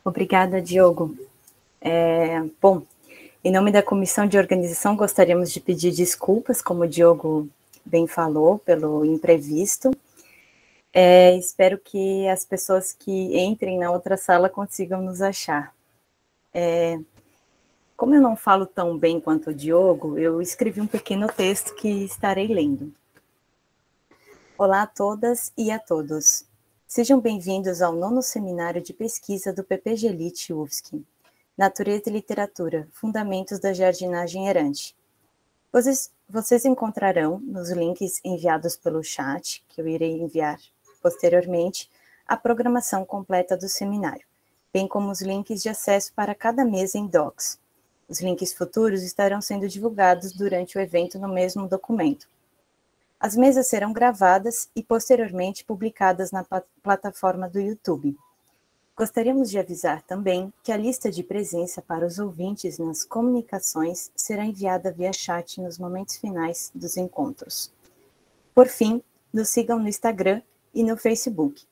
Obrigada, Diogo. Bom, em nome da comissão de organização, gostaríamos de pedir desculpas, como o Diogo bem falou, pelo imprevisto. Espero que as pessoas que entrem na outra sala consigam nos achar. Como eu não falo tão bem quanto o Diogo, eu escrevi um pequeno texto que estarei lendo. Olá a todas e a todos. Sejam bem-vindos ao 9º Seminário de Pesquisa do PPG-LIT UFSC, Natureza e Literatura, Fundamentos da Jardinagem Errante. Vocês encontrarão nos links enviados pelo chat, que eu irei enviar posteriormente, a programação completa do seminário, bem como os links de acesso para cada mesa em Docs. Os links futuros estarão sendo divulgados durante o evento no mesmo documento. As mesas serão gravadas e posteriormente publicadas na plataforma do YouTube. Gostaríamos de avisar também que a lista de presença para os ouvintes nas comunicações será enviada via chat nos momentos finais dos encontros. Por fim, nos sigam no Instagram e no Facebook.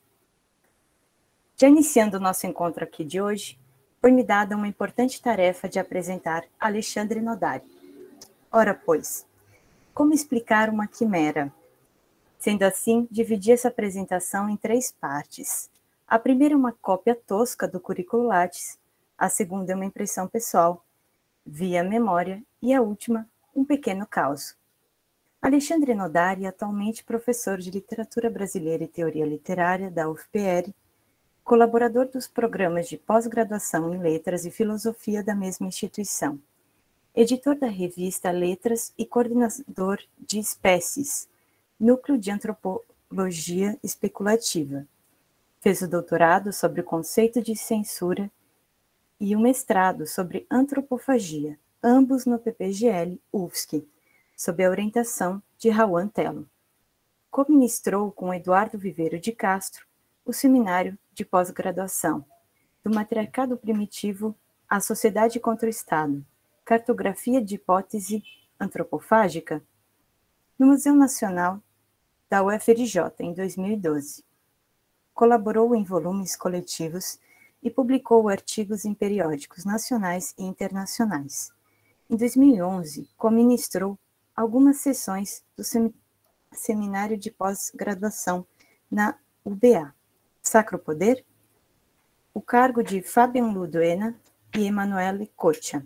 Já iniciando o nosso encontro aqui de hoje, foi-me dada uma importante tarefa de apresentar Alexandre Nodari. Ora, pois, como explicar uma quimera? Sendo assim, dividi essa apresentação em 3 partes. A primeira é uma cópia tosca do currículo Lattes, a segunda é uma impressão pessoal, via memória, e a última, um pequeno caos. Alexandre Nodari é atualmente professor de Literatura Brasileira e Teoria Literária da UFPR, colaborador dos programas de pós-graduação em Letras e Filosofia da mesma instituição, editor da revista Letras e coordenador de Espécies, Núcleo de Antropologia Especulativa. Fez o doutorado sobre o conceito de censura e o mestrado sobre antropofagia, ambos no PPGL UFSC, sob a orientação de Raul Tello. Co-ministrou com Eduardo Viveiro de Castro o seminário de pós-graduação do Matriarcado Primitivo à Sociedade contra o Estado, Cartografia de Hipótese Antropofágica, no Museu Nacional da UFRJ, em 2012. Colaborou em volumes coletivos e publicou artigos em periódicos nacionais e internacionais. Em 2011, co-ministrou algumas sessões do seminário de pós-graduação na UBA. Sacro Poder? O cargo de Fabian Luduena e Emanuele Coccia.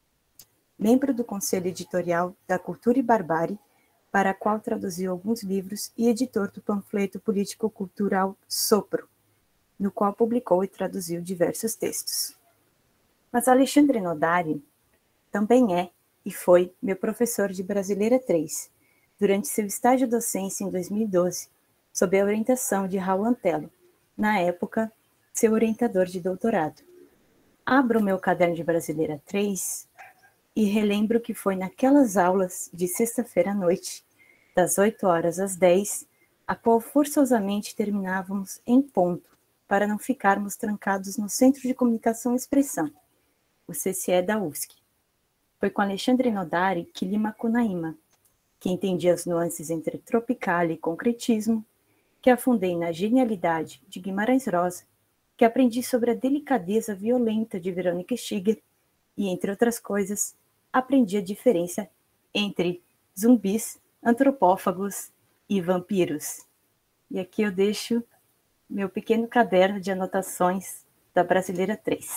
Membro do Conselho Editorial da Cultura e Barbárie, para a qual traduziu alguns livros, e editor do panfleto político-cultural Sopro, no qual publicou e traduziu diversos textos. Mas Alexandre Nodari também é e foi meu professor de Brasileira 3, durante seu estágio docência em 2012, sob a orientação de Raul Tello, na época, seu orientador de doutorado. Abro meu caderno de Brasileira 3 e relembro que foi naquelas aulas de sexta-feira à noite, das 8 horas às 10, a qual forçosamente terminávamos em ponto, para não ficarmos trancados no Centro de Comunicação e Expressão, o CCE da UFSC. Foi com Alexandre Nodari que li Macunaíma, que entendi as nuances entre tropical e concretismo, que afundei na genialidade de Guimarães Rosa, que aprendi sobre a delicadeza violenta de Verônica Stiger e, entre outras coisas, aprendi a diferença entre zumbis, antropófagos e vampiros. E aqui eu deixo meu pequeno caderno de anotações da Brasileira 3.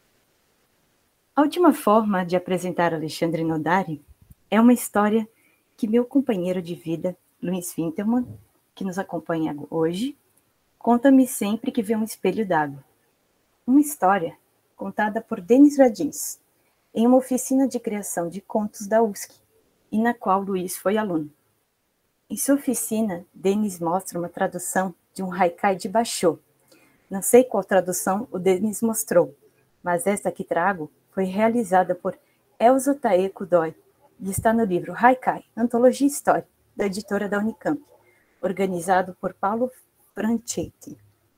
A última forma de apresentar Alexandre Nodari é uma história que meu companheiro de vida, Luiz Wintermann, que nos acompanha hoje, conta-me sempre que vê um espelho d'água. Uma história contada por Denis Radins, em uma oficina de criação de contos da UFSC, e na qual Luiz foi aluno. Em sua oficina, Denis mostra uma tradução de um haikai de Basho. Não sei qual tradução o Denis mostrou, mas esta que trago foi realizada por Elza Taeko Doi e está no livro Haikai, Antologia e História, da editora da Unicamp, organizado por Paulo Franchetti.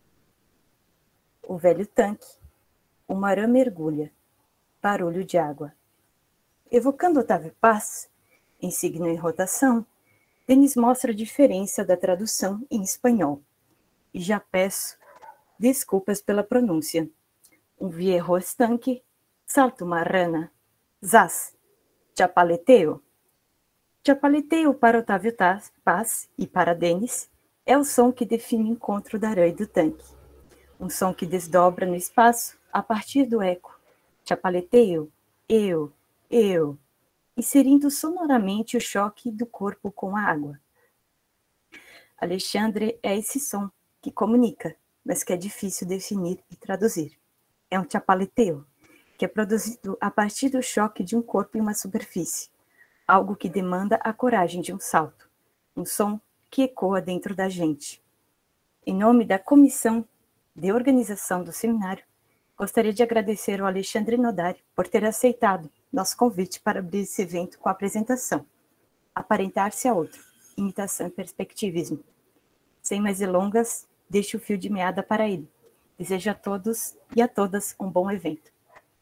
O velho tanque, uma rã mergulha, barulho de água. Evocando Otávio Paz, em signo em rotação, Denis mostra a diferença da tradução em espanhol. E já peço desculpas pela pronúncia. um viejo estanque, salta uma rana, zaz, chapaleteo. Chapaleteo para Otávio Paz e para Denis é o som que define o encontro da aranha e do tanque. Um som que desdobra no espaço a partir do eco. Chapaleteo, eu, inserindo sonoramente o choque do corpo com a água. Alexandre é esse som que comunica, mas que é difícil definir e traduzir. É um chapaleteo, que é produzido a partir do choque de um corpo em uma superfície, algo que demanda a coragem de um salto, um som que ecoa dentro da gente. Em nome da comissão de organização do seminário, gostaria de agradecer ao Alexandre Nodari por ter aceitado nosso convite para abrir esse evento com a apresentação Aparentar-se a Outro, Imitação e Perspectivismo. Sem mais delongas, deixo o fio de meada para ele. Desejo a todos e a todas um bom evento.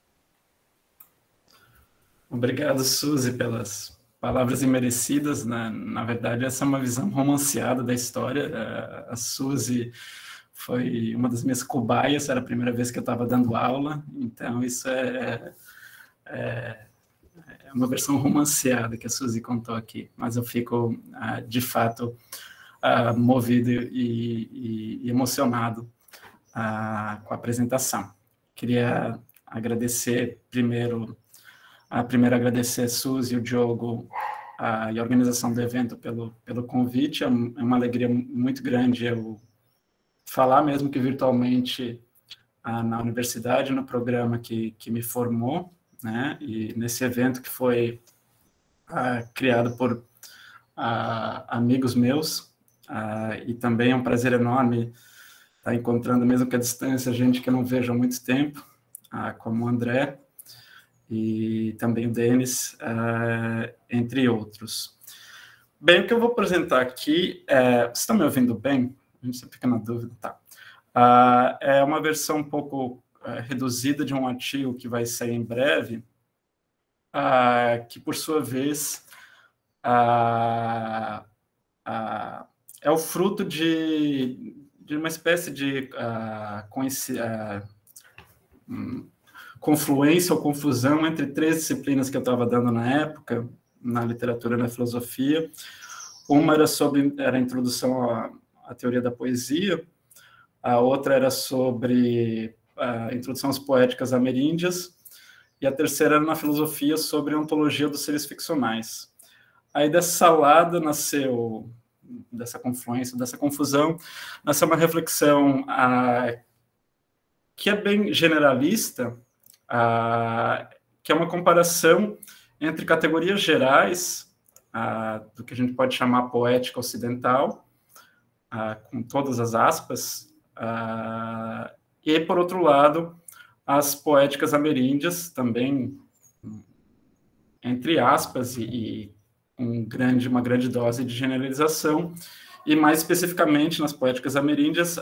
Obrigado, Suzy, pelas palavras imerecidas. Na verdade, essa é uma visão romanceada da história. A Suzy foi uma das minhas cobaias, era a primeira vez que eu estava dando aula, então isso é uma versão romanceada que a Suzy contou aqui, mas eu fico, de fato, movido e emocionado com a apresentação. Queria agradecer primeiro agradecer a Suzy, o Diogo e a organização do evento pelo convite. É uma alegria muito grande eu falar, mesmo que virtualmente, na universidade, no programa que me formou, né? E nesse evento que foi criado por amigos meus, e também é um prazer enorme estar encontrando, mesmo que à distância, gente que eu não vejo há muito tempo, como o André e também o Denis, entre outros. Bem, o que eu vou apresentar aqui, vocês estão me ouvindo bem? A gente sempre fica na dúvida, tá? É uma versão um pouco reduzida de um artigo que vai sair em breve, que, por sua vez, é o fruto de uma espécie de confluência ou confusão entre três disciplinas que eu estava dando na época, na literatura e na filosofia. Uma era a introdução à teoria da poesia, a outra era sobre a introdução às poéticas ameríndias, e a terceira era na filosofia sobre a ontologia dos seres ficcionais. Aí dessa salada nasceu, dessa confluência, dessa confusão, nasceu uma reflexão que é bem generalista, que é uma comparação entre categorias gerais do que a gente pode chamar poética ocidental, com todas as aspas, e, por outro lado, as poéticas ameríndias, também, entre aspas, e uma grande dose de generalização, e mais especificamente nas poéticas ameríndias,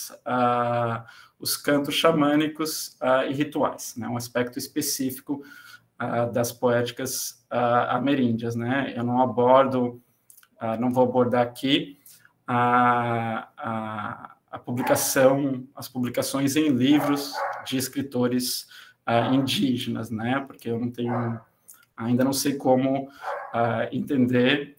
os cantos xamânicos e rituais, né? Um aspecto específico das poéticas ameríndias, né? Eu não vou abordar aqui as publicações em livros de escritores indígenas, né? Porque eu ainda não sei como entender,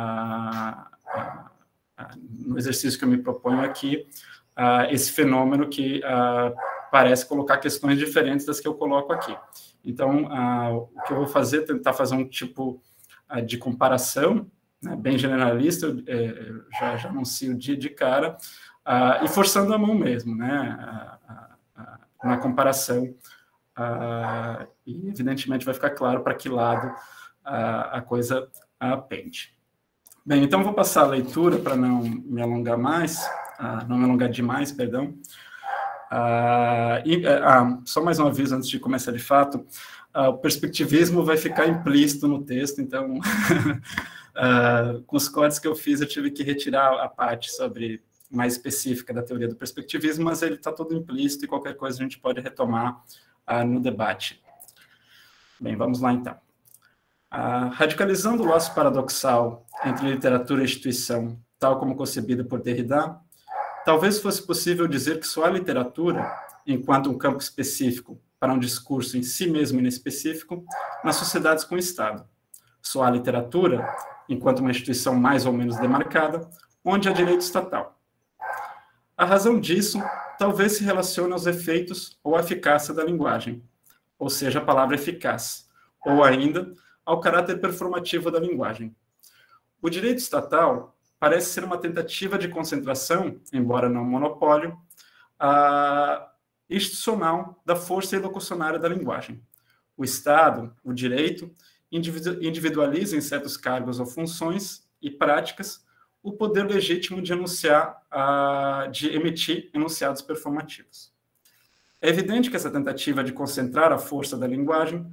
no exercício que eu me proponho aqui, esse fenômeno que parece colocar questões diferentes das que eu coloco aqui. Então, o que eu vou fazer é tentar fazer um tipo de comparação, né, bem generalista, eu já anuncio de cara, e forçando a mão mesmo, né, na comparação, e evidentemente vai ficar claro para que lado a coisa pende. Bem, então vou passar a leitura para não me alongar demais, perdão. Só mais um aviso antes de começar de fato, o perspectivismo vai ficar implícito no texto, então, com os cortes que eu fiz, eu tive que retirar a parte mais específica da teoria do perspectivismo, mas ele está todo implícito e qualquer coisa a gente pode retomar no debate. Bem, vamos lá então. Radicalizando o laço paradoxal entre literatura e instituição, tal como concebida por Derrida, talvez fosse possível dizer que só a literatura, enquanto um campo específico para um discurso em si mesmo inespecífico, nas sociedades com Estado. Só há literatura, enquanto uma instituição mais ou menos demarcada, onde há direito estatal. A razão disso talvez se relacione aos efeitos ou à eficácia da linguagem, ou seja, a palavra eficaz, ou ainda ao caráter performativo da linguagem. O direito estatal parece ser uma tentativa de concentração, embora não monopólio, institucional da força ilocucionária da linguagem. O Estado, o direito, individualiza em certos cargos ou funções e práticas o poder legítimo de de emitir enunciados performativos. É evidente que essa tentativa de concentrar a força da linguagem,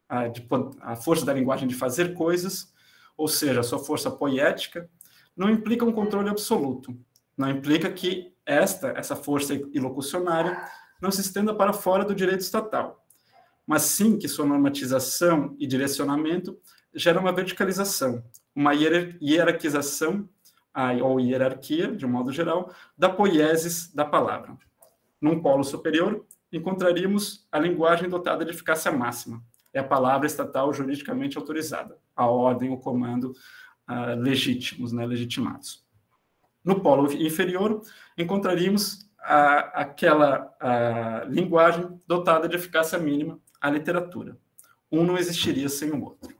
a força da linguagem de fazer coisas, ou seja, a sua força poética, não implica um controle absoluto, não implica que essa força ilocucionária não se estenda para fora do direito estatal, mas sim que sua normatização e direcionamento geram uma verticalização, uma hierarquização, ou hierarquia, de um modo geral, da poiesis da palavra. Num polo superior, encontraríamos a linguagem dotada de eficácia máxima, é a palavra estatal juridicamente autorizada, a ordem, o comando legítimos, né, legitimados. No polo inferior, encontraríamos aquela linguagem dotada de eficácia mínima, a literatura. Um não existiria sem o outro.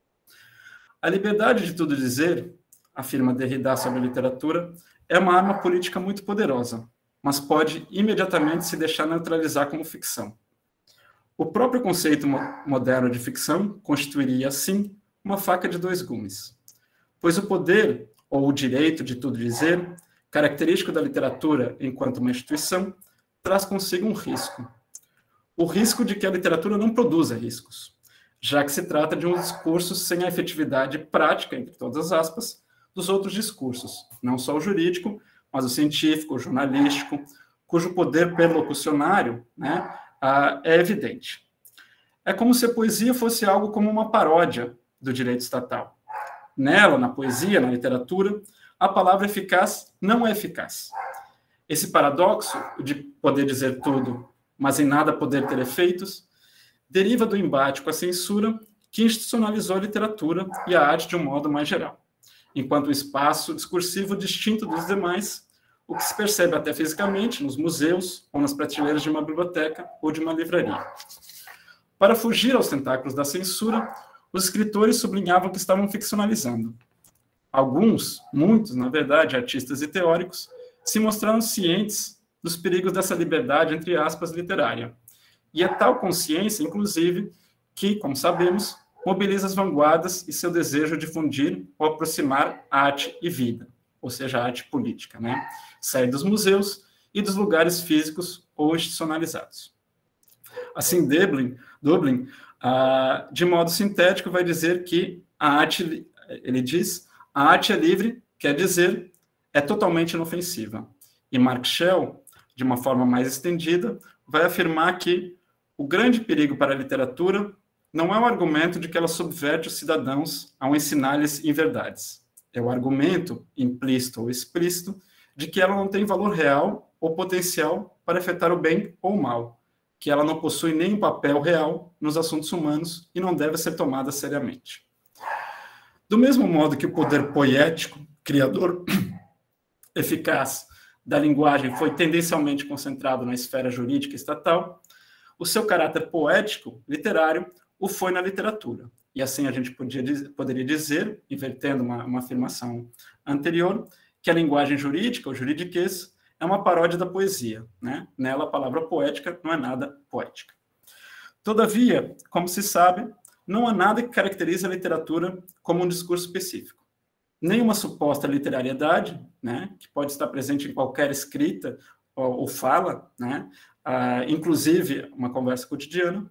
A liberdade de tudo dizer, afirma Derrida sobre a literatura, é uma arma política muito poderosa, mas pode imediatamente se deixar neutralizar como ficção. O próprio conceito moderno de ficção constituiria, assim, uma faca de dois gumes. Pois o poder, ou o direito de tudo dizer, característico da literatura enquanto uma instituição, traz consigo um risco. O risco de que a literatura não produza riscos, já que se trata de um discurso sem a efetividade prática, entre todas as aspas, dos outros discursos, não só o jurídico, mas o científico, o jornalístico, cujo poder perlocucionário, né, é evidente. É como se a poesia fosse algo como uma paródia do direito estatal. Nela, na poesia, na literatura, a palavra eficaz não é eficaz. Esse paradoxo de poder dizer tudo, mas em nada poder ter efeitos, deriva do embate com a censura que institucionalizou a literatura e a arte de um modo mais geral, enquanto um espaço discursivo distinto dos demais, o que se percebe até fisicamente nos museus ou nas prateleiras de uma biblioteca ou de uma livraria. Para fugir aos tentáculos da censura, os escritores sublinhavam que estavam ficcionalizando. Alguns, muitos, na verdade, artistas e teóricos, se mostraram cientes dos perigos dessa liberdade, entre aspas, literária. E é tal consciência, inclusive, que, como sabemos, mobiliza as vanguardas e seu desejo de fundir ou aproximar arte e vida, ou seja, a arte política, né? Sair dos museus e dos lugares físicos ou institucionalizados. Assim, Dublin, de modo sintético, vai dizer que a arte, ele diz, a arte é livre, quer dizer, é totalmente inofensiva. E Mark Schell, de uma forma mais estendida, vai afirmar que o grande perigo para a literatura não é o argumento de que ela subverte os cidadãos ao ensinar-lhes inverdades. É o argumento, implícito ou explícito, de que ela não tem valor real ou potencial para afetar o bem ou o mal, que ela não possui nenhum papel real nos assuntos humanos e não deve ser tomada seriamente. Do mesmo modo que o poder poético, criador, eficaz da linguagem foi tendencialmente concentrado na esfera jurídica estatal, o seu caráter poético, literário, o foi na literatura. E assim a gente poderia dizer, invertendo uma afirmação anterior, que a linguagem jurídica, o juridiquês, é uma paródia da poesia, né? Nela, a palavra poética não é nada poética. Todavia, como se sabe, não há nada que caracterize a literatura como um discurso específico. Nem uma suposta literariedade, né, que pode estar presente em qualquer escrita ou fala, né, inclusive uma conversa cotidiana,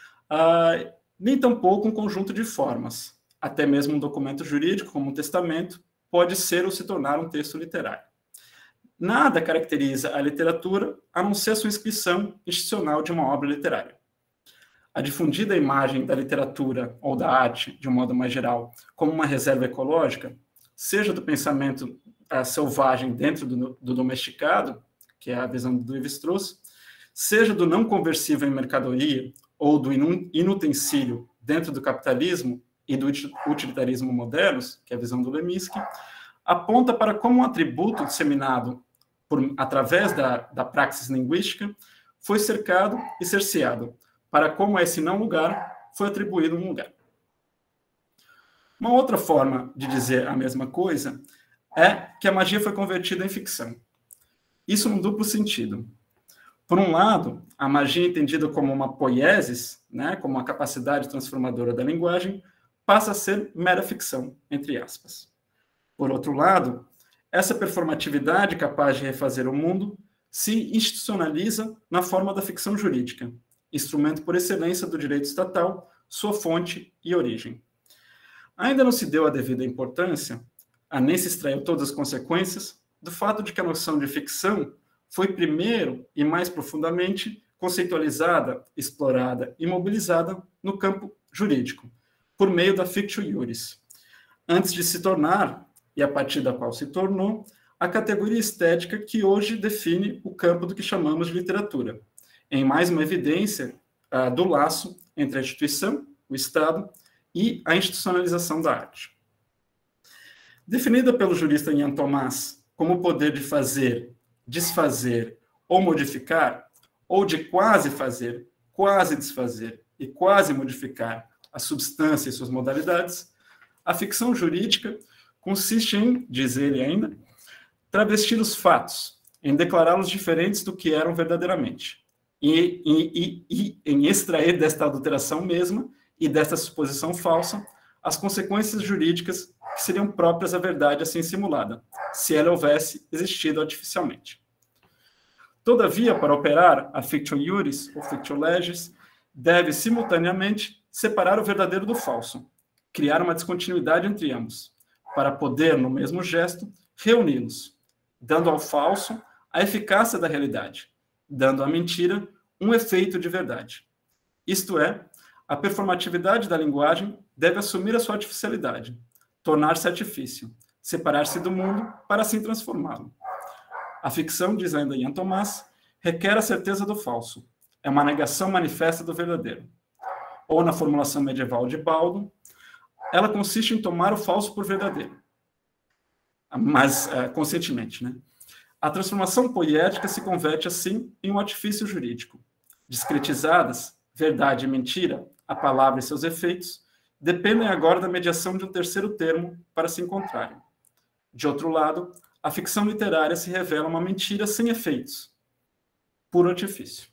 nem tampouco um conjunto de formas. Até mesmo um documento jurídico, como um testamento, pode ser ou se tornar um texto literário. Nada caracteriza a literatura a não ser a sua inscrição institucional de uma obra literária. A difundida imagem da literatura ou da arte, de um modo mais geral, como uma reserva ecológica, seja do pensamento selvagem dentro do domesticado, que é a visão do Lévi-Strauss, seja do não conversível em mercadoria ou do inutensílio dentro do capitalismo e do utilitarismo modernos, que é a visão do Leminski, aponta para como um atributo disseminado através da praxis linguística foi cercado e cerceado, para como a esse não lugar foi atribuído um lugar. Uma outra forma de dizer a mesma coisa é que a magia foi convertida em ficção. Isso num duplo sentido. Por um lado, a magia entendida como uma poiesis, né, como uma capacidade transformadora da linguagem, passa a ser mera ficção, entre aspas. Por outro lado, essa performatividade capaz de refazer o mundo se institucionaliza na forma da ficção jurídica, instrumento por excelência do direito estatal, sua fonte e origem. Ainda não se deu a devida importância, nem se extraiu todas as consequências, do fato de que a noção de ficção foi primeiro e mais profundamente conceitualizada, explorada e mobilizada no campo jurídico, por meio da fictio iuris, antes de se tornar, e a partir da qual se tornou, a categoria estética que hoje define o campo do que chamamos de literatura, em mais uma evidência do laço entre a instituição, o Estado, e a institucionalização da arte. Definida pelo jurista Ian Thomas como o poder de fazer, desfazer ou modificar, ou de quase fazer, quase desfazer e quase modificar a substância e suas modalidades, a ficção jurídica consiste em, diz ele ainda, travestir os fatos, em declará-los diferentes do que eram verdadeiramente, e em extrair desta adulteração mesma e desta suposição falsa as consequências jurídicas que seriam próprias à verdade assim simulada, se ela houvesse existido artificialmente. Todavia, para operar a fictio iuris ou fictio legis, deve simultaneamente separar o verdadeiro do falso, criar uma descontinuidade entre ambos, para poder, no mesmo gesto, reuni-los, dando ao falso a eficácia da realidade, dando à mentira um efeito de verdade. Isto é, a performatividade da linguagem deve assumir a sua artificialidade, tornar-se artifício, separar-se do mundo para assim transformá-lo. A ficção, diz ainda Ian Thomas, requer a certeza do falso, é uma negação manifesta do verdadeiro. Ou, na formulação medieval de Baldo, ela consiste em tomar o falso por verdadeiro, mas conscientemente, né? A transformação poética se converte, assim, em um artifício jurídico. Discretizadas, verdade e mentira, a palavra e seus efeitos, dependem agora da mediação de um terceiro termo para se encontrarem. De outro lado, a ficção literária se revela uma mentira sem efeitos, puro artifício.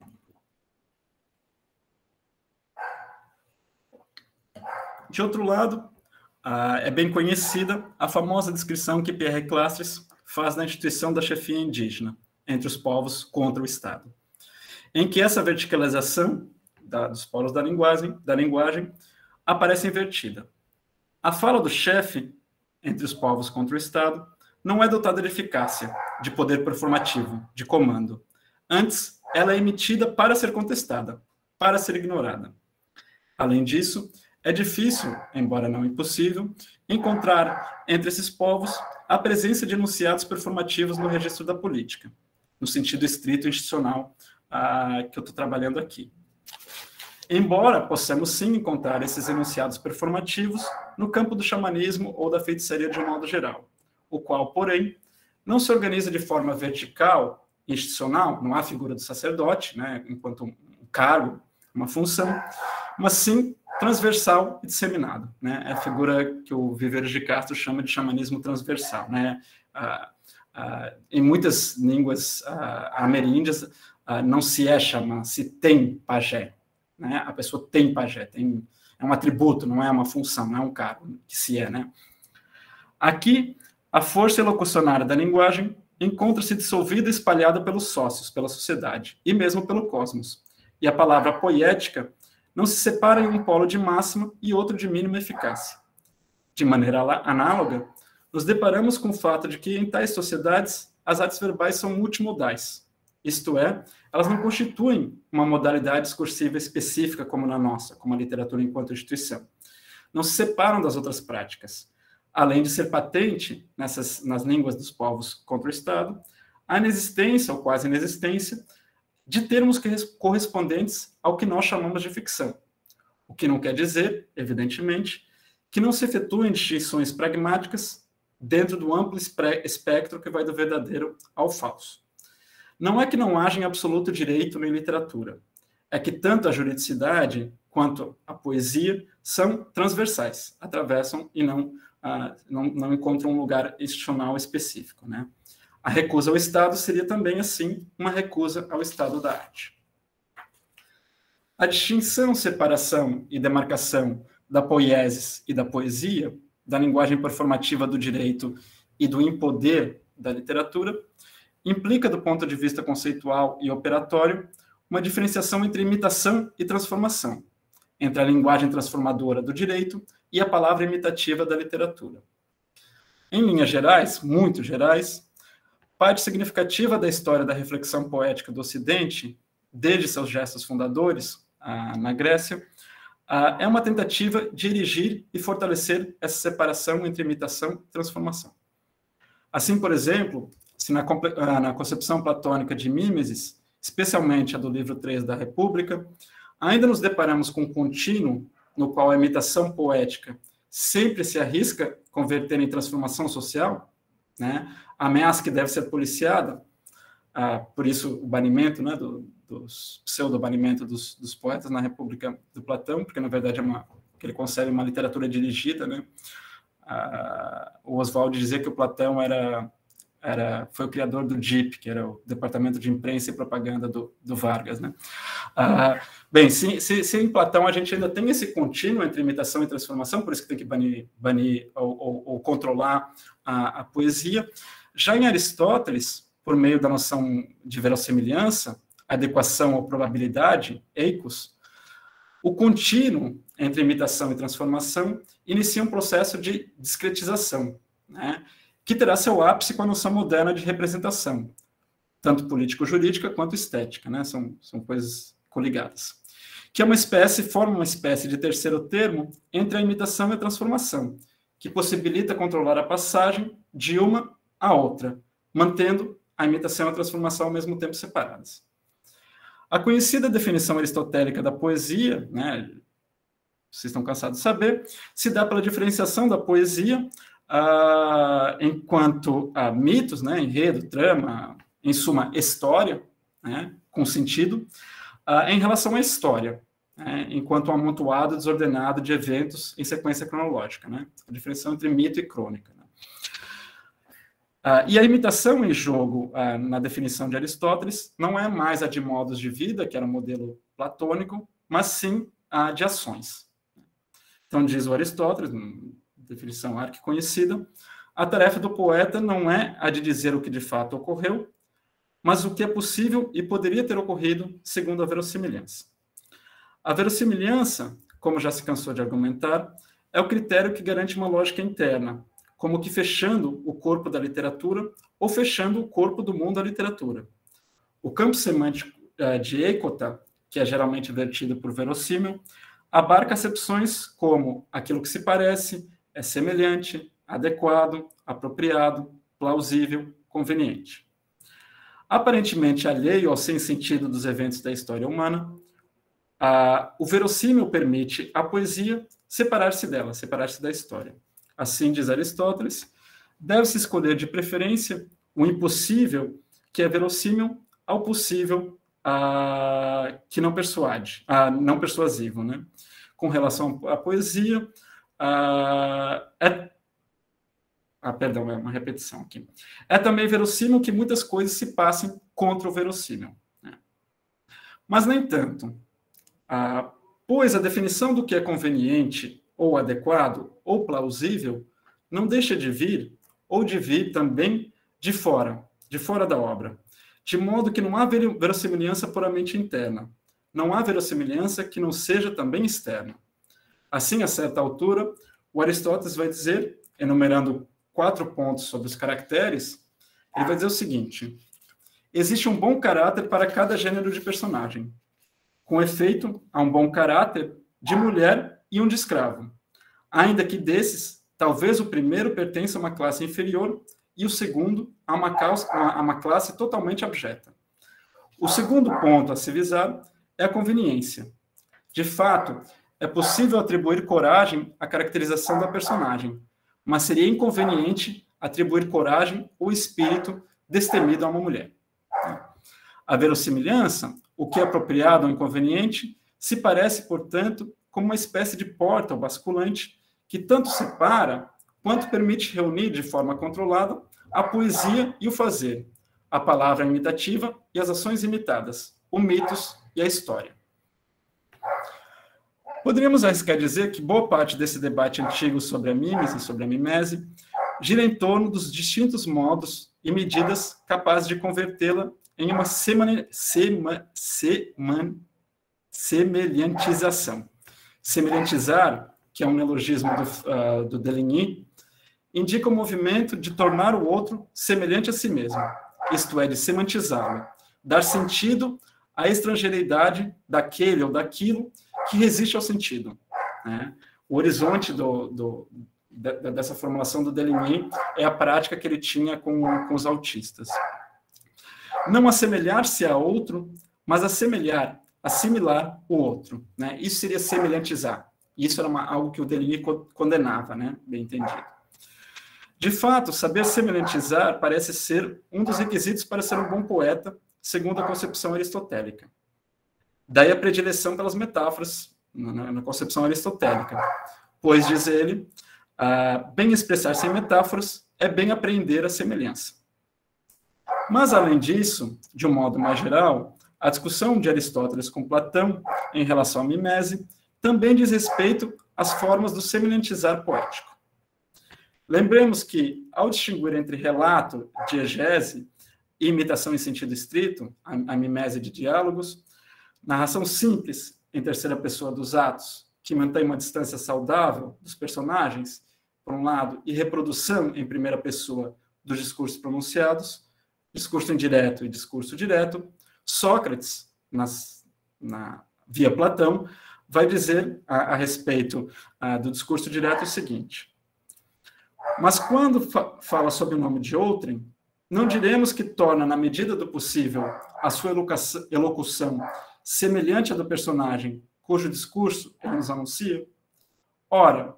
De outro lado, é bem conhecida a famosa descrição que Pierre Clastres faz da instituição da chefia indígena entre os povos contra o Estado, em que essa verticalização dos polos da linguagem aparece invertida. A fala do chefe entre os povos contra o Estado não é dotada de eficácia, de poder performativo, de comando. Antes, ela é emitida para ser contestada, para ser ignorada. Além disso, é difícil, embora não impossível, encontrar entre esses povos a presença de enunciados performativos no registro da política, no sentido estrito institucional que eu estou trabalhando aqui. Embora possamos sim encontrar esses enunciados performativos no campo do xamanismo ou da feitiçaria de um modo geral, o qual, porém, não se organiza de forma vertical, institucional, não há figura do sacerdote, né, enquanto um cargo, uma função, mas sim transversal e disseminado, né? É a figura que o Viveiros de Castro chama de xamanismo transversal, né? Em muitas línguas ameríndias não se chama, se tem pajé, né? A pessoa tem pajé, é um atributo, não é uma função, não é um cargo que se é, né? Aqui, a força elocucionária da linguagem encontra-se dissolvida e espalhada pelos sócios, pela sociedade e mesmo pelo cosmos. E a palavra poética não se separa em um polo de máxima e outro de mínima eficácia. De maneira análoga, nos deparamos com o fato de que, em tais sociedades, as artes verbais são multimodais. Isto é, elas não constituem uma modalidade discursiva específica como na nossa, como a literatura enquanto instituição. Não se separam das outras práticas. Além de ser patente nas línguas dos povos contra o Estado, a inexistência ou quase inexistência de termos correspondentes ao que nós chamamos de ficção. O que não quer dizer, evidentemente, que não se efetuem distinções pragmáticas dentro do amplo espectro que vai do verdadeiro ao falso. Não é que não haja em absoluto direito nem literatura, é que tanto a juridicidade quanto a poesia são transversais, atravessam e não encontram um lugar institucional específico, né? A recusa ao Estado seria também, assim, uma recusa ao estado da arte. A distinção, separação e demarcação da poiesis e da poesia, da linguagem performativa do direito e do impoder da literatura, implica, do ponto de vista conceitual e operatório, uma diferenciação entre imitação e transformação, entre a linguagem transformadora do direito e a palavra imitativa da literatura. Em linhas gerais, muito gerais, parte significativa da história da reflexão poética do Ocidente, desde seus gestos fundadores, na Grécia, é uma tentativa de erigir e fortalecer essa separação entre imitação e transformação. Assim, por exemplo, se na concepção platônica de Mimesis, especialmente a do livro 3 da República, ainda nos deparamos com um contínuo no qual a imitação poética sempre se arrisca converter em transformação social, né? Ameaça que deve ser policiada, por isso o banimento, né, dos pseudo-banimento dos poetas na República do Platão, porque na verdade que ele concebe uma literatura dirigida, né? O Oswald dizia que o Platão foi o criador do DIP, que era o Departamento de Imprensa e Propaganda do Vargas, né? Bem, se em Platão a gente ainda tem esse contínuo entre imitação e transformação, por isso que tem que banir ou controlar a poesia, já em Aristóteles, por meio da noção de verossimilhança, adequação ou probabilidade, eikos, o contínuo entre imitação e transformação inicia um processo de discretização, né, que terá seu ápice com a noção moderna de representação, tanto político-jurídica quanto estética, né, são coisas coligadas, que forma uma espécie de terceiro termo entre a imitação e a transformação, que possibilita controlar a passagem de uma a outra, mantendo a imitação e a transformação ao mesmo tempo separadas. A conhecida definição aristotélica da poesia, né, vocês estão cansados de saber, se dá pela diferenciação da poesia enquanto mitos, né, enredo, trama, em suma, história, né, com sentido, em relação à história, né, enquanto um amontoado desordenado de eventos em sequência cronológica, né, a diferença entre mito e crônica. Né. E a imitação em jogo, na definição de Aristóteles, não é mais a de modos de vida, que era o modelo platônico, mas sim a de ações. Então, diz o Aristóteles, definição arquiconhecida, a tarefa do poeta não é a de dizer o que de fato ocorreu, mas o que é possível e poderia ter ocorrido segundo a verossimilhança. A verossimilhança, como já se cansou de argumentar, é o critério que garante uma lógica interna, como que fechando o corpo da literatura ou fechando o corpo do mundo da literatura. O campo semântico de Écota, que é geralmente vertido por verossímil, abarca acepções como aquilo que se parece, é semelhante, adequado, apropriado, plausível, conveniente. Aparentemente alheio ao sem-sentido dos eventos da história humana, o verossímil permite à poesia separar-se dela, separar-se da história. Assim, diz Aristóteles, deve-se escolher de preferência o impossível, que é verossímil, ao possível, que não persuade, não persuasivo, né? Com relação à poesia, perdão, é uma repetição aqui. É também verossímil que muitas coisas se passem contra o verossímil, né? Mas, nem tanto, pois a definição do que é conveniente ou adequado, ou plausível, não deixa de vir, ou de vir também de fora da obra, de modo que não há verossimilhança puramente interna, não há verossimilhança que não seja também externa. Assim, a certa altura, o Aristóteles vai dizer, enumerando 4 pontos sobre os caracteres, ele vai dizer o seguinte: existe um bom caráter para cada gênero de personagem. Com efeito, há um bom caráter de mulher e um de escravo, ainda que desses, talvez o primeiro pertença a uma classe inferior e o segundo a uma classe totalmente abjeta. O segundo ponto a se visar é a conveniência. De fato, é possível atribuir coragem à caracterização da personagem, mas seria inconveniente atribuir coragem ou espírito destemido a uma mulher. A verossimilhança, o que é apropriado ou inconveniente, se parece, portanto, como uma espécie de porta ou basculante que tanto separa quanto permite reunir de forma controlada a poesia e o fazer, a palavra imitativa e as ações imitadas, os mitos e a história. Poderíamos arriscar dizer que boa parte desse debate antigo sobre a mimes e sobre a mimese gira em torno dos distintos modos e medidas capazes de convertê-la em uma semelhantização. Semelhantizar, que é um neologismo do Deligny, indica o movimento de tornar o outro semelhante a si mesmo, isto é, de semantizá-lo, dar sentido à estrangeiridade daquele ou daquilo que resiste ao sentido. Né? O horizonte dessa formulação do Deligny é a prática que ele tinha com os autistas. Não assemelhar-se a outro, mas assimilar o outro. Né? Isso seria semelhantizar. Isso era algo que o Deligny condenava, né? Bem entendido. De fato, saber semelhantizar parece ser um dos requisitos para ser um bom poeta, segundo a concepção aristotélica. Daí a predileção pelas metáforas na concepção aristotélica, pois, diz ele, bem expressar-se em metáforas é bem apreender a semelhança. Mas, além disso, de um modo mais geral, a discussão de Aristóteles com Platão em relação à mimese também diz respeito às formas do semelhantizar poético. Lembremos que, ao distinguir entre relato, diegese e imitação em sentido estrito, a mimese de diálogos, narração simples em terceira pessoa dos atos, que mantém uma distância saudável dos personagens, por um lado, e reprodução em primeira pessoa dos discursos pronunciados, discurso indireto e discurso direto, Sócrates, via Platão, vai dizer a respeito do discurso direto o seguinte: mas quando fala sob o nome de outrem, não diremos que torna, na medida do possível, a sua elocução semelhante à do personagem cujo discurso ele nos anuncia? Ora,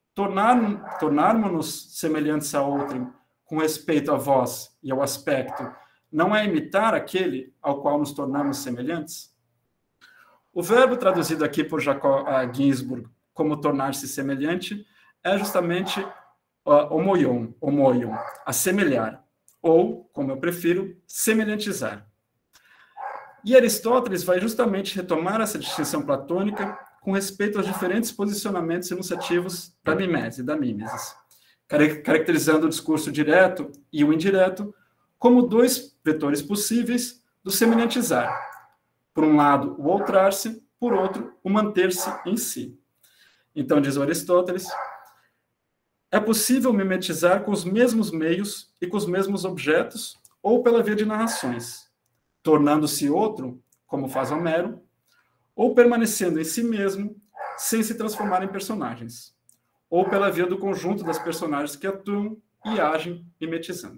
tornarmos-nos semelhantes a outrem com respeito à voz e ao aspecto, não é imitar aquele ao qual nos tornamos semelhantes? O verbo traduzido aqui por Jacob Ginsburg como tornar-se semelhante é justamente homoion, assemelhar, ou, como eu prefiro, semelhantizar. E Aristóteles vai justamente retomar essa distinção platônica com respeito aos diferentes posicionamentos enunciativos da mimese, da mimesis, caracterizando o discurso direto e o indireto como dois vetores possíveis do semelhantizar. Por um lado, o outrar-se, por outro, o manter-se em si. Então, diz Aristóteles, é possível mimetizar com os mesmos meios e com os mesmos objetos, ou pela via de narrações, tornando-se outro, como faz Homero, ou permanecendo em si mesmo, sem se transformar em personagens, ou pela via do conjunto das personagens que atuam e agem mimetizando.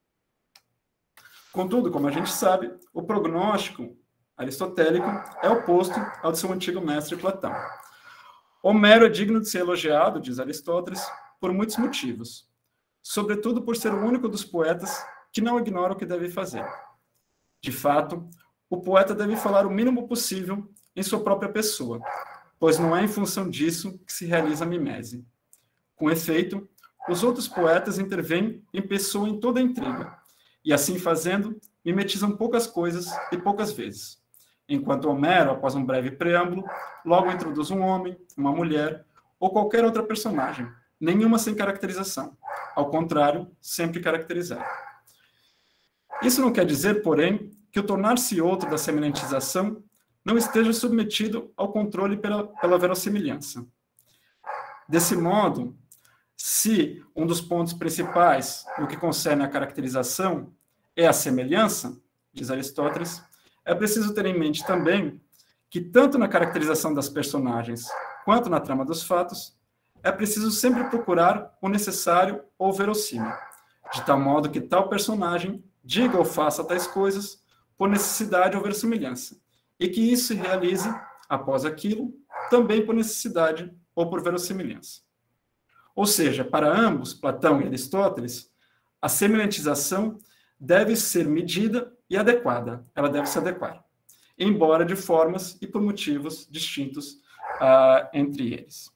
Contudo, como a gente sabe, o prognóstico aristotélico é oposto ao de seu antigo mestre Platão. Homero é digno de ser elogiado, diz Aristóteles, por muitos motivos, sobretudo por ser o único dos poetas que não ignora o que deve fazer. De fato, o poeta deve falar o mínimo possível em sua própria pessoa, pois não é em função disso que se realiza a mimese. Com efeito, os outros poetas intervêm em pessoa em toda a intriga, e assim fazendo, mimetizam poucas coisas e poucas vezes, enquanto Homero, após um breve preâmbulo, logo introduz um homem, uma mulher ou qualquer outra personagem, nenhuma sem caracterização, ao contrário, sempre caracterizada. Isso não quer dizer, porém, que o tornar-se outro da semelhantização não esteja submetido ao controle pela verossimilhança. Desse modo, se um dos pontos principais no que concerne a caracterização é a semelhança, diz Aristóteles, é preciso ter em mente também que tanto na caracterização das personagens quanto na trama dos fatos, é preciso sempre procurar o necessário ou verossímil, de tal modo que tal personagem diga ou faça tais coisas, por necessidade ou verossimilhança, e que isso se realize, após aquilo, também por necessidade ou por verossimilhança. Ou seja, para ambos, Platão e Aristóteles, a semelhantização deve ser medida e adequada, ela deve se adequar, embora de formas e por motivos distintos entre eles.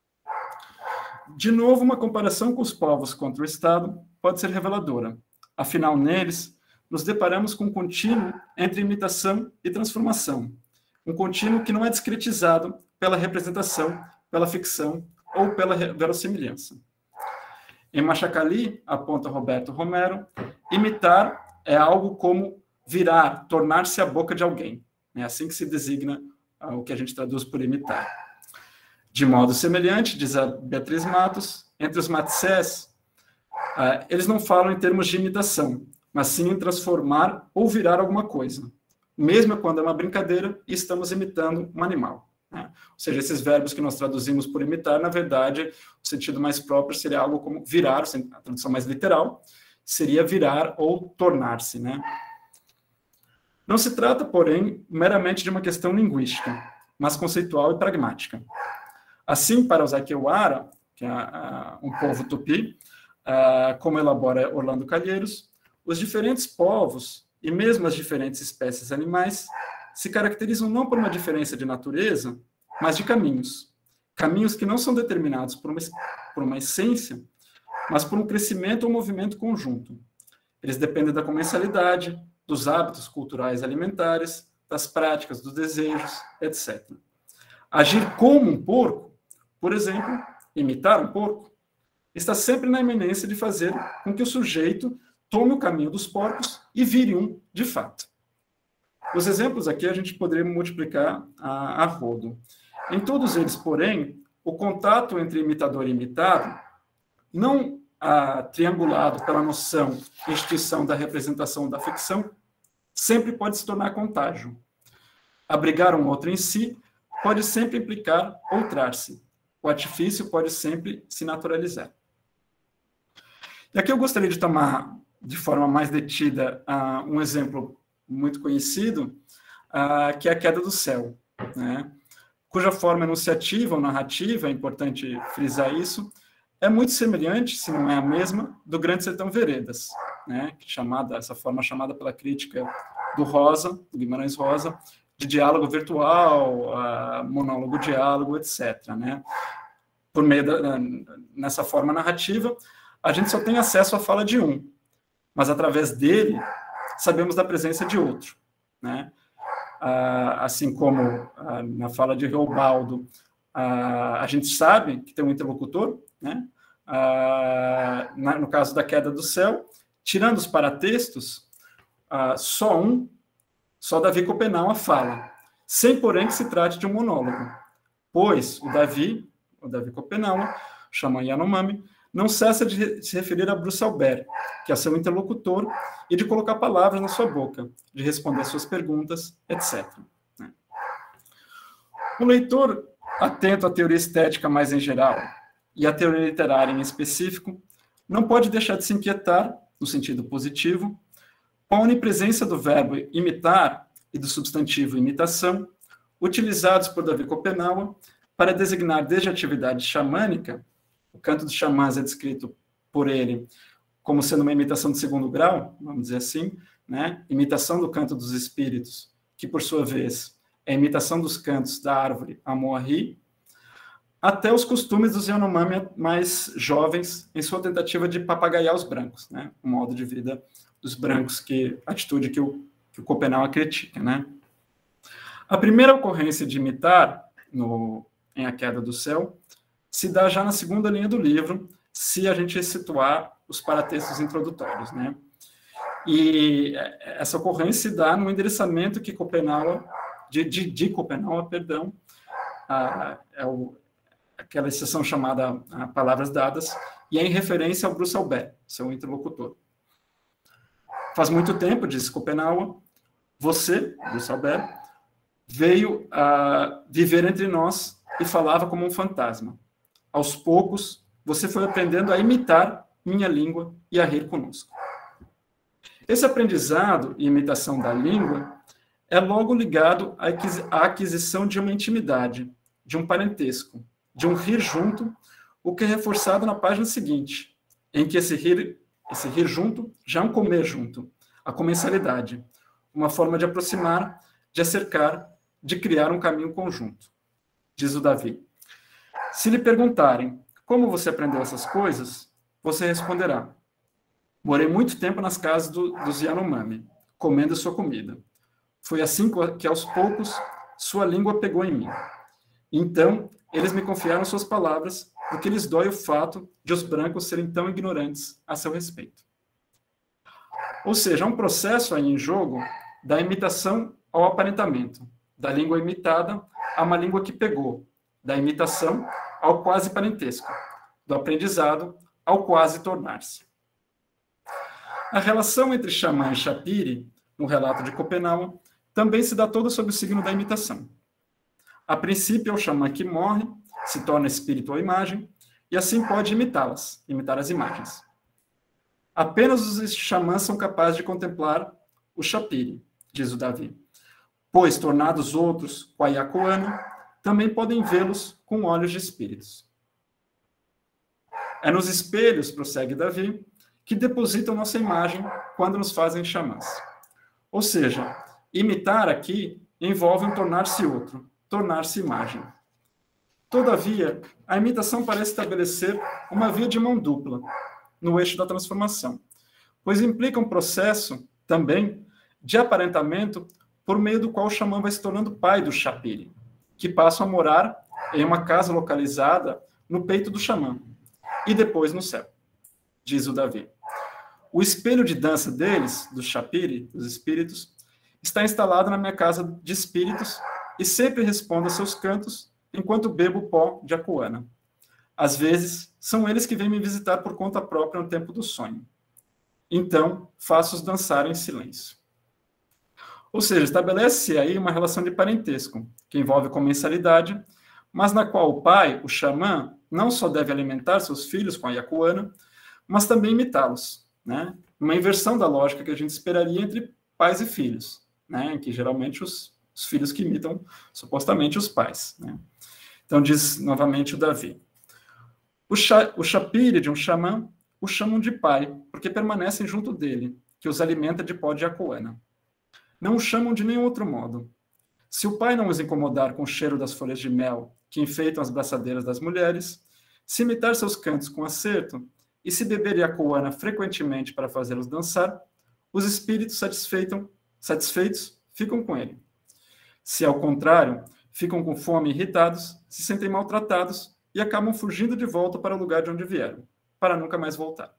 De novo, uma comparação com os povos contra o Estado pode ser reveladora. Afinal, neles, nos deparamos com um contínuo entre imitação e transformação. Um contínuo que não é discretizado pela representação, pela ficção ou pela verossimilhança. Em Machacali, aponta Roberto Romero, imitar é algo como virar, tornar-se a boca de alguém. É assim que se designa o que a gente traduz por imitar. De modo semelhante, diz a Beatriz Matos, entre os matissés, eles não falam em termos de imitação, mas sim em transformar ou virar alguma coisa, mesmo quando é uma brincadeira e estamos imitando um animal. Né? Ou seja, esses verbos que nós traduzimos por imitar, na verdade, o sentido mais próprio seria algo como virar, a tradução mais literal, seria virar ou tornar-se. Né? Não se trata, porém, meramente de uma questão linguística, mas conceitual e pragmática. Assim, para os Aquiuara, que é um povo tupi, como elabora Orlando Calheiros, os diferentes povos e mesmo as diferentes espécies animais se caracterizam não por uma diferença de natureza, mas de caminhos. Caminhos que não são determinados por uma essência, mas por um crescimento ou movimento conjunto. Eles dependem da comensalidade, dos hábitos culturais alimentares, das práticas, dos desejos, etc. Agir como um porco, por exemplo, imitar um porco, está sempre na iminência de fazer com que o sujeito tome o caminho dos porcos e vire um de fato. Os exemplos aqui a gente poderia multiplicar a rodo. Em todos eles, porém, o contato entre imitador e imitado, não triangulado pela noção e instituição da representação da ficção, sempre pode se tornar contágio. Abrigar um outro em si pode sempre implicar outrar-se. O artifício pode sempre se naturalizar. E aqui eu gostaria de tomar, de forma mais detida, um exemplo muito conhecido, que é a queda do céu, né? Cuja forma enunciativa ou narrativa, é importante frisar isso, é muito semelhante, se não é a mesma, do Grande Sertão Veredas, né? Essa forma chamada pela crítica do Rosa, do Guimarães Rosa, de diálogo virtual, monólogo-diálogo, etc. Né? Por meio nessa forma narrativa, a gente só tem acesso à fala de um, mas através dele sabemos da presença de outro. Né? Assim como na fala de Reobaldo, a gente sabe que tem um interlocutor, né? No caso da queda do céu, tirando os paratextos, só Davi Copenau fala, sem porém que se trate de um monólogo, pois o Davi Copenau, xamã Yanomami, não cessa de se referir a Bruce Albert, que é seu interlocutor, e de colocar palavras na sua boca, de responder suas perguntas, etc. O leitor, atento à teoria estética mais em geral, e à teoria literária em específico, não pode deixar de se inquietar, no sentido positivo, com a onipresença do verbo imitar e do substantivo imitação, utilizados por Davi Copenau para designar desde a atividade xamânica, o canto dos xamãs é descrito por ele como sendo uma imitação de segundo grau, vamos dizer assim, né? Imitação do canto dos espíritos, que por sua vez é a imitação dos cantos da árvore Amoari, até os costumes dos Yanomami mais jovens em sua tentativa de papagaiar os brancos, né? O modo de vida dos brancos, atitude que o Copenau critica, né? A primeira ocorrência de imitar em A Queda do Céu se dá já na segunda linha do livro, se a gente situar os paratextos introdutórios, né? E essa ocorrência se dá no endereçamento que Copenau, de Copenau, perdão, aquela exceção chamada Palavras Dadas, e é em referência ao Bruce Albert, seu interlocutor. Faz muito tempo, diz Copenau, você, Bruce Albert, veio viver entre nós e falava como um fantasma. Aos poucos, você foi aprendendo a imitar minha língua e a rir conosco. Esse aprendizado e imitação da língua é logo ligado à aquisição de uma intimidade, de um parentesco, de um rir junto, o que é reforçado na página seguinte, em que esse rir junto já é um comer junto, a comensalidade, uma forma de aproximar, de acercar, de criar um caminho conjunto. Diz o Davi: se lhe perguntarem como você aprendeu essas coisas, você responderá: morei muito tempo nas casas dos Yanomami, comendo sua comida. Foi assim que, aos poucos, sua língua pegou em mim. Então, eles me confiaram suas palavras, porque lhes dói o fato de os brancos serem tão ignorantes a seu respeito. Ou seja, há um processo aí em jogo da imitação ao aparentamento, da língua imitada a uma língua que pegou, da imitação ao quase parentesco, do aprendizado ao quase tornar-se. A relação entre xamã e chapire, no relato de Copenau, também se dá toda sob o signo da imitação. A princípio é o xamã que morre, se torna espírito ou imagem, e assim pode imitá-las, imitar as imagens. Apenas os xamãs são capazes de contemplar o chapire, diz o Davi, pois, tornados outros, com a Yacoana, também podem vê-los com olhos de espíritos. É nos espelhos, prossegue Davi, que depositam nossa imagem quando nos fazem xamãs. Ou seja, imitar aqui envolve um tornar-se outro, tornar-se imagem. Todavia, a imitação parece estabelecer uma via de mão dupla no eixo da transformação, pois implica um processo, também, de aparentamento por meio do qual o xamã vai se tornando pai do chapire, que passam a morar em uma casa localizada no peito do xamã, e depois no céu, diz o Davi. O espelho de dança deles, do chapire, dos espíritos, está instalado na minha casa de espíritos e sempre respondo a seus cantos enquanto bebo pó de Acuana. Às vezes, são eles que vêm me visitar por conta própria no tempo do sonho. Então, faço-os dançar em silêncio. Ou seja, estabelece-se aí uma relação de parentesco, que envolve comensalidade, mas na qual o pai, o xamã, não só deve alimentar seus filhos com a Yacuana, mas também imitá-los, né? Uma inversão da lógica que a gente esperaria entre pais e filhos, né? Em que geralmente os filhos que imitam supostamente os pais, né? Então diz novamente o Davi: o chapire de um xamã o chamam de pai, porque permanecem junto dele, que os alimenta de pó de Yacuana. Não o chamam de nenhum outro modo. Se o pai não os incomodar com o cheiro das folhas de mel que enfeitam as braçadeiras das mulheres, se imitar seus cantos com acerto e se beber Yacuana frequentemente para fazê-los dançar, os espíritos satisfeitos ficam com ele. Se, ao contrário, ficam com fome e irritados, se sentem maltratados e acabam fugindo de volta para o lugar de onde vieram, para nunca mais voltar.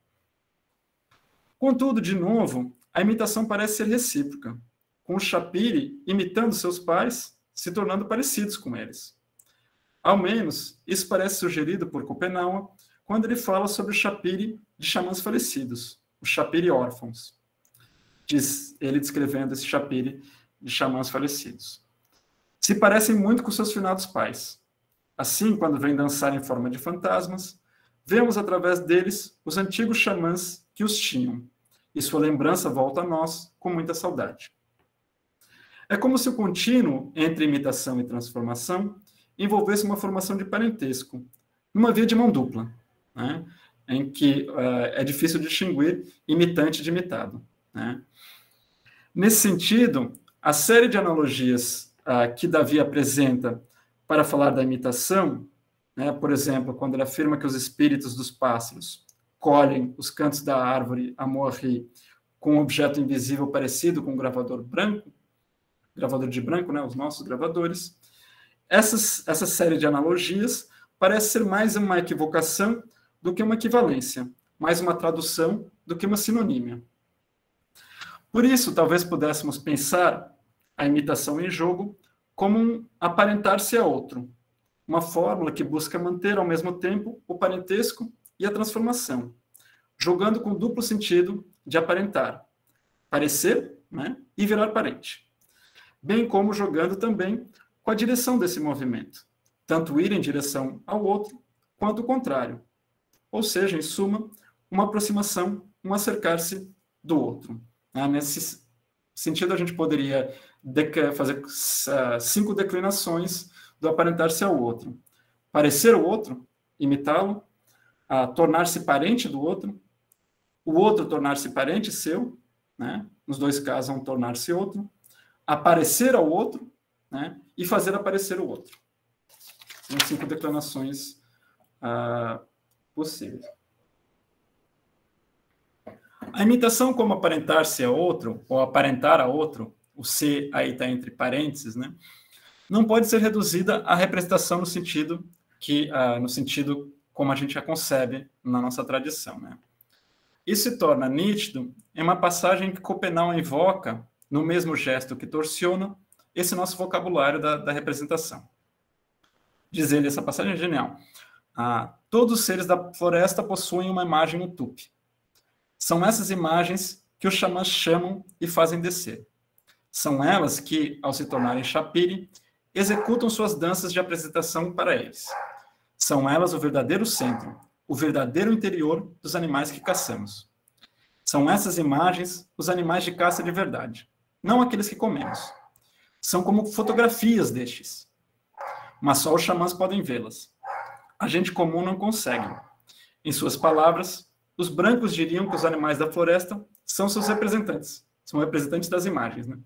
Contudo, de novo, a imitação parece ser recíproca, com o chapire imitando seus pais, se tornando parecidos com eles. Ao menos, isso parece sugerido por Copenau quando ele fala sobre o chapire de xamãs falecidos, o chapire órfãos. Diz ele descrevendo esse chapire de xamãs falecidos. Se parecem muito com seus finados pais. Assim, quando vêm dançar em forma de fantasmas, vemos através deles os antigos xamãs que os tinham, e sua lembrança volta a nós com muita saudade. É como se o contínuo entre imitação e transformação envolvesse uma formação de parentesco, numa via de mão dupla, né? Em que é difícil distinguir imitante de imitado, né? Nesse sentido, a série de analogias que Davi apresenta para falar da imitação, né, por exemplo, quando ele afirma que os espíritos dos pássaros colhem os cantos da árvore Amoari com um objeto invisível parecido com um gravador de branco, né, os nossos gravadores, essa série de analogias parece ser mais uma equivocação do que uma equivalência, mais uma tradução do que uma sinonímia. Por isso, talvez pudéssemos pensar a imitação em jogo como um aparentar-se a outro, uma fórmula que busca manter ao mesmo tempo o parentesco e a transformação, jogando com duplo sentido de aparentar, parecer, né, e virar parente, bem como jogando também com a direção desse movimento, tanto ir em direção ao outro quanto o contrário, ou seja, em suma, uma aproximação, um acercar-se do outro. Né? Nesse sentido, a gente poderia fazer 5 declinações do aparentar-se ao outro. Parecer o outro, imitá-lo, tornar-se parente do outro, o outro tornar-se parente seu, né? Nos 2 casos, um tornar-se outro, aparecer ao outro, né? E fazer aparecer o outro. São 5 declinações possíveis. A imitação como aparentar-se a outro, ou aparentar a outro, o se aí está entre parênteses, né? Não pode ser reduzida à representação no sentido como a gente a concebe na nossa tradição, né? Isso se torna nítido em uma passagem que Schopenhauer invoca, no mesmo gesto que torciona, esse nosso vocabulário da representação. Diz ele, essa passagem é genial. Todos os seres da floresta possuem uma imagem no tupi. São essas imagens que os xamãs chamam e fazem descer. São elas que, ao se tornarem chapiri, executam suas danças de apresentação para eles. São elas o verdadeiro centro, o verdadeiro interior dos animais que caçamos. São essas imagens os animais de caça de verdade, não aqueles que comemos. São como fotografias destes. Mas só os xamãs podem vê-las. A gente comum não consegue. Em suas palavras, os brancos diriam que os animais da floresta são seus representantes. São representantes das imagens, né?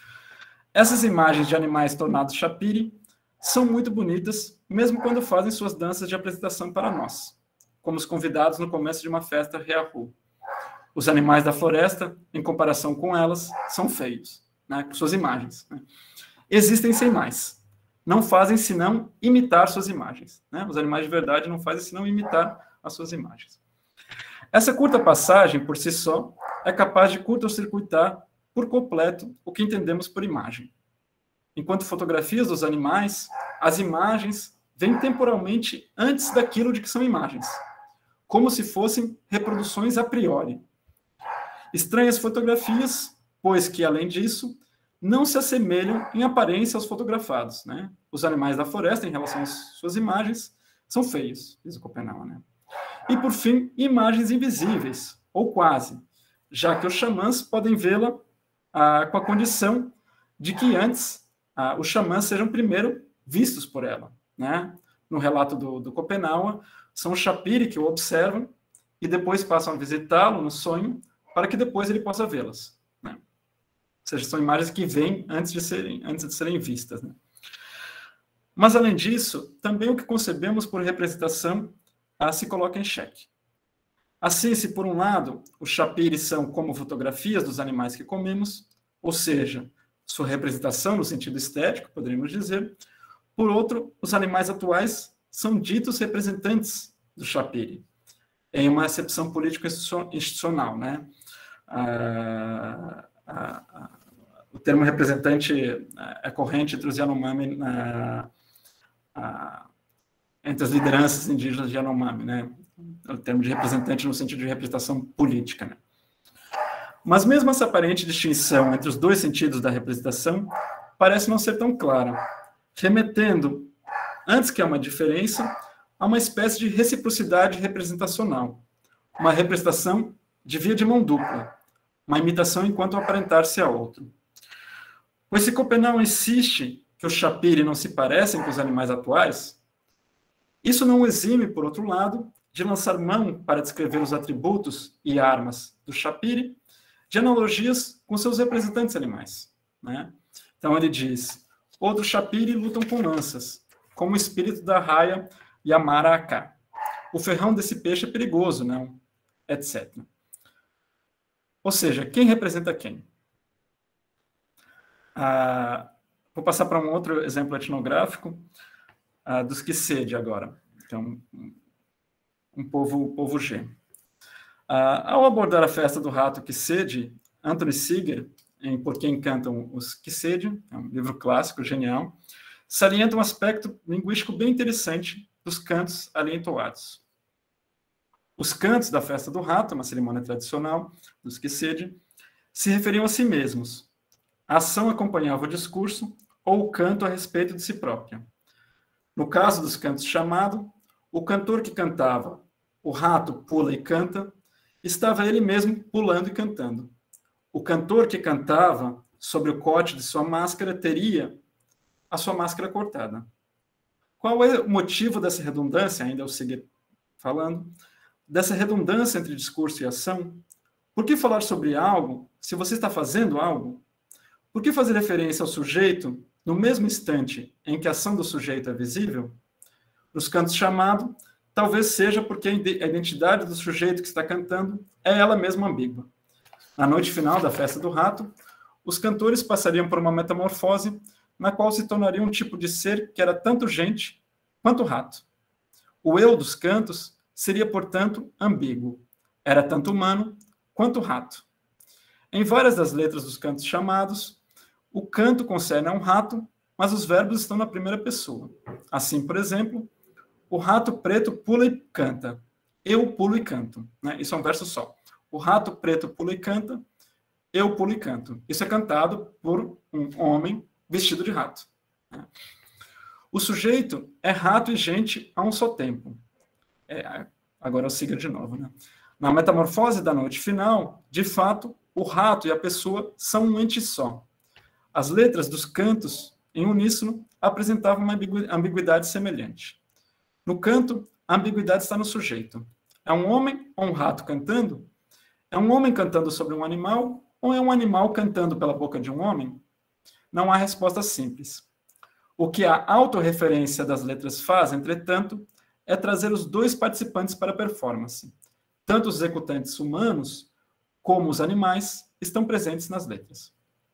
Essas imagens de animais tornados chapiri são muito bonitas, mesmo quando fazem suas danças de apresentação para nós, como os convidados no começo de uma festa reahu. Os animais da floresta, em comparação com elas, são feios, né, com suas imagens. Né? Existem sem mais. Não fazem senão imitar suas imagens. Né? Os animais de verdade não fazem senão imitar as suas imagens. Essa curta passagem, por si só, é capaz de curto-circuitar por completo o que entendemos por imagem. Enquanto fotografias dos animais, as imagens vêm temporalmente antes daquilo de que são imagens, como se fossem reproduções a priori. Estranhas fotografias, pois que, além disso, não se assemelham em aparência aos fotografados. Né? Os animais da floresta, em relação às suas imagens, são feios, diz o Schopenhauer. Né? E, por fim, imagens invisíveis, ou quase, já que os xamãs podem vê-la com a condição de que antes os xamãs sejam primeiro vistos por ela. Né? No relato do Schopenhauer, são os chapiri que o observam e depois passam a visitá-lo no sonho para que depois ele possa vê-las. Né? Ou seja, são imagens que vêm antes de serem vistas. Né? Mas, além disso, também o que concebemos por representação se coloca em xeque. Assim, se por um lado os chapiri são como fotografias dos animais que comemos, ou seja, sua representação no sentido estético, poderíamos dizer, por outro, os animais atuais são ditos representantes do chapiri, em uma acepção político-institucional. Né? O termo representante é corrente entre os Yanomami, entre as lideranças indígenas de Yanomami, né? O termo de representante no sentido de representação política. Né? Mas mesmo essa aparente distinção entre os dois sentidos da representação parece não ser tão clara, remetendo, antes que a uma diferença, a uma espécie de reciprocidade representacional, uma representação de via de mão dupla, uma imitação enquanto aparentar-se a outro. Pois se Schopenhauer insiste que os chapiri não se parecem com os animais atuais, isso não o exime, por outro lado, de lançar mão para descrever os atributos e armas do chapiri, de analogias com seus representantes animais. Né? Então ele diz, outros chapiri lutam com lanças, como o espírito da raia Yamara Aká. O ferrão desse peixe é perigoso, não? Etc. Ou seja, quem representa quem? Vou passar para um outro exemplo etnográfico dos Kisedi agora. Então, um povo G. Ao abordar a festa do rato Kisedi, Anthony Seeger, em Por Quem Cantam os Kisedi, é um livro clássico, genial, salienta um aspecto linguístico bem interessante dos cantos ali entoados. Os cantos da festa do rato, uma cerimônia tradicional dos Kisedi, se referiam a si mesmos. A ação acompanhava o discurso ou o canto a respeito de si própria. No caso dos cantos chamado, o cantor que cantava, o rato pula e canta, estava ele mesmo pulando e cantando. o cantor que cantava sobre o corte de sua máscara teria a sua máscara cortada. Qual é o motivo dessa redundância? Ainda eu seguir falando. Dessa redundância entre discurso e ação? Por que falar sobre algo se você está fazendo algo? Por que fazer referência ao sujeito no mesmo instante em que a ação do sujeito é visível? Nos cantos chamado, talvez seja porque a identidade do sujeito que está cantando é ela mesma ambígua. Na noite final da festa do rato, os cantores passariam por uma metamorfose na qual se tornaria um tipo de ser que era tanto gente quanto rato. O eu dos cantos seria, portanto, ambíguo. Era tanto humano quanto rato. Em várias das letras dos cantos chamados, o canto concerne a um rato, mas os verbos estão na primeira pessoa. Assim, por exemplo, o rato preto pula e canta. Eu pulo e canto. Né? Isso é um verso só. O rato preto pula e canta. Eu pulo e canto. Isso é cantado por um homem vestido de rato. Né? O sujeito é rato e gente a um só tempo. Agora eu sigo de novo. Né? Na metamorfose da noite final, de fato, o rato e a pessoa são um ente só. As letras dos cantos, em uníssono, apresentavam uma ambiguidade semelhante. No canto, a ambiguidade está no sujeito. É um homem ou um rato cantando? É um homem cantando sobre um animal ou é um animal cantando pela boca de um homem? Não há resposta simples. O que a autorreferência das letras faz, entretanto, é trazer os dois participantes para a performance. Tanto os executantes humanos como os animais estão presentes nas letras.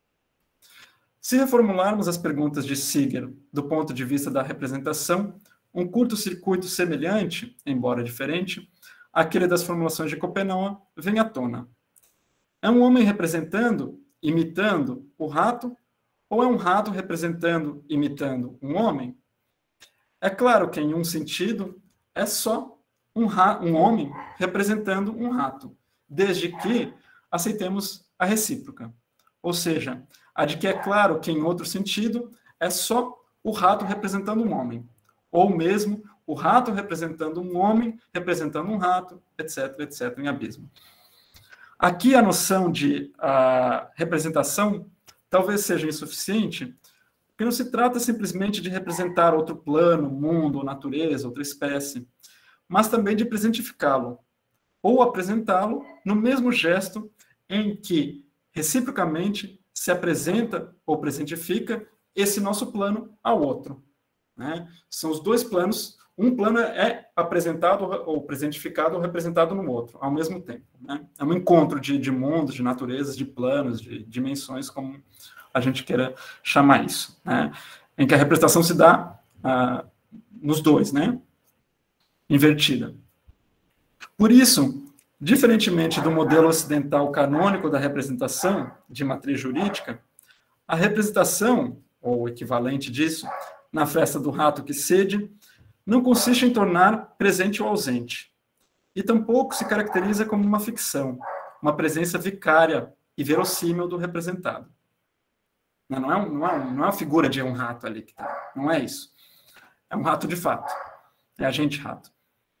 Se reformularmos as perguntas de Seeger do ponto de vista da representação, um curto-circuito semelhante, embora diferente, àquele das formulações de Schopenhauer, vem à tona. É um homem representando, imitando o rato, ou é um rato representando, imitando um homem? É claro que, em um sentido, é só um homem representando um rato, desde que aceitemos a recíproca. Ou seja, a de que é claro que, em outro sentido, é só o rato representando um homem. Ou mesmo o rato representando um homem, representando um rato, etc., etc., em abismo. Aqui a noção de representação talvez seja insuficiente, porque não se trata simplesmente de representar outro plano, mundo, natureza, outra espécie, mas também de presentificá-lo, ou apresentá-lo no mesmo gesto em que, reciprocamente, se apresenta ou presentifica esse nosso plano ao outro. Né? São os dois planos, um plano é apresentado ou presentificado ou representado no outro, ao mesmo tempo. Né? É um encontro de mundos, de naturezas, de planos, de dimensões, como a gente queira chamar isso, né? Em que a representação se dá nos dois, né? Invertida. Por isso, diferentemente do modelo ocidental canônico da representação de matriz jurídica, a representação, ou o equivalente disso, na festa do rato que cede, não consiste em tornar presente ou ausente, e tampouco se caracteriza como uma ficção, uma presença vicária e verossímil do representado. Não é uma figura de um rato ali que está, não é isso. É um rato de fato, é a gente rato,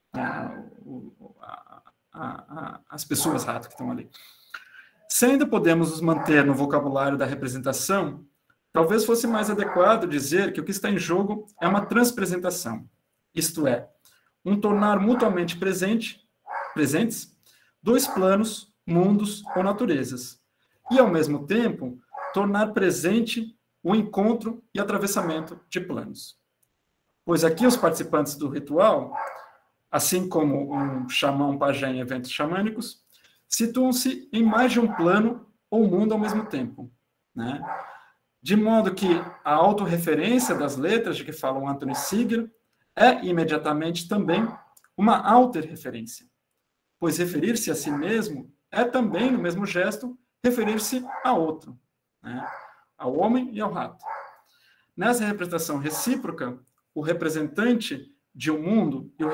as pessoas rato que estão ali. Se ainda podemos nos manter no vocabulário da representação, talvez fosse mais adequado dizer que o que está em jogo é uma transpresentação, isto é, um tornar mutuamente presentes dois planos, mundos ou naturezas, e, ao mesmo tempo, tornar presente o encontro e atravessamento de planos. Pois aqui os participantes do ritual, assim como um xamã, um pajé em eventos xamânicos, situam-se em mais de um plano ou mundo ao mesmo tempo, né? De modo que a autorreferência das letras de que falam Anthony Seeger é imediatamente também uma autorreferência, pois referir-se a si mesmo é também, no mesmo gesto, referir-se a outro, né? Ao homem e ao rato. Nessa representação recíproca, o representante de um mundo e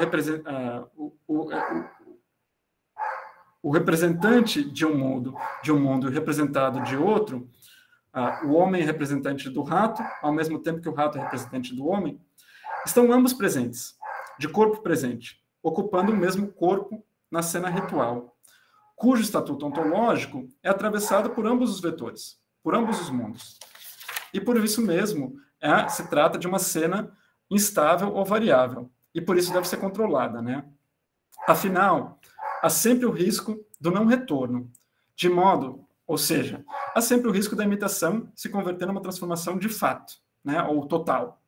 o representante de um mundo e o representado de outro, o homem é representante do rato, ao mesmo tempo que o rato é representante do homem, estão ambos presentes, de corpo presente, ocupando o mesmo corpo na cena ritual. cujo estatuto ontológico é atravessado por ambos os vetores, por ambos os mundos. E por isso mesmo, se trata de uma cena instável ou variável, e por isso deve ser controlada, né? Afinal, há sempre o risco do não retorno, de modo, ou seja, há sempre o risco da imitação se converter numa transformação de fato, né, ou total.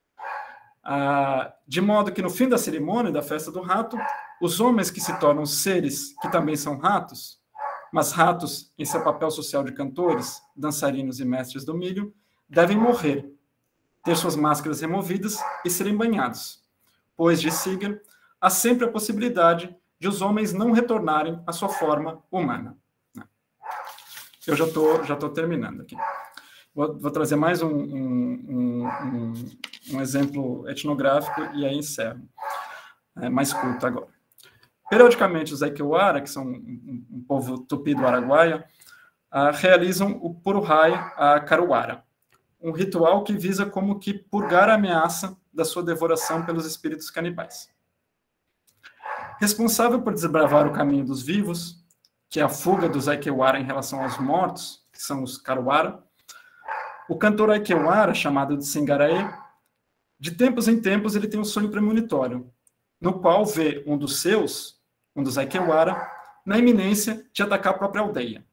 De modo que no fim da cerimônia da festa do rato, os homens que se tornam seres que também são ratos, mas ratos em seu papel social de cantores, dançarinos e mestres do milho, devem morrer, ter suas máscaras removidas e serem banhados, pois, diz Seeger, há sempre a possibilidade de os homens não retornarem à sua forma humana. Eu já estou terminando aqui. Vou trazer mais um exemplo etnográfico e aí encerro. É mais curto agora. Periodicamente, os Aykewara, que são um povo tupi do Araguaia, realizam o Puruhai Caruara, um ritual que visa como que purgar a ameaça da sua devoração pelos espíritos canibais. Responsável por desbravar o caminho dos vivos, que é a fuga dos Aykewara em relação aos mortos, que são os Caruara, o cantor Aykewara, chamado de Singaraê, de tempos em tempos ele tem um sonho premonitório, no qual vê um dos Aykewara, na iminência de atacar a própria aldeia.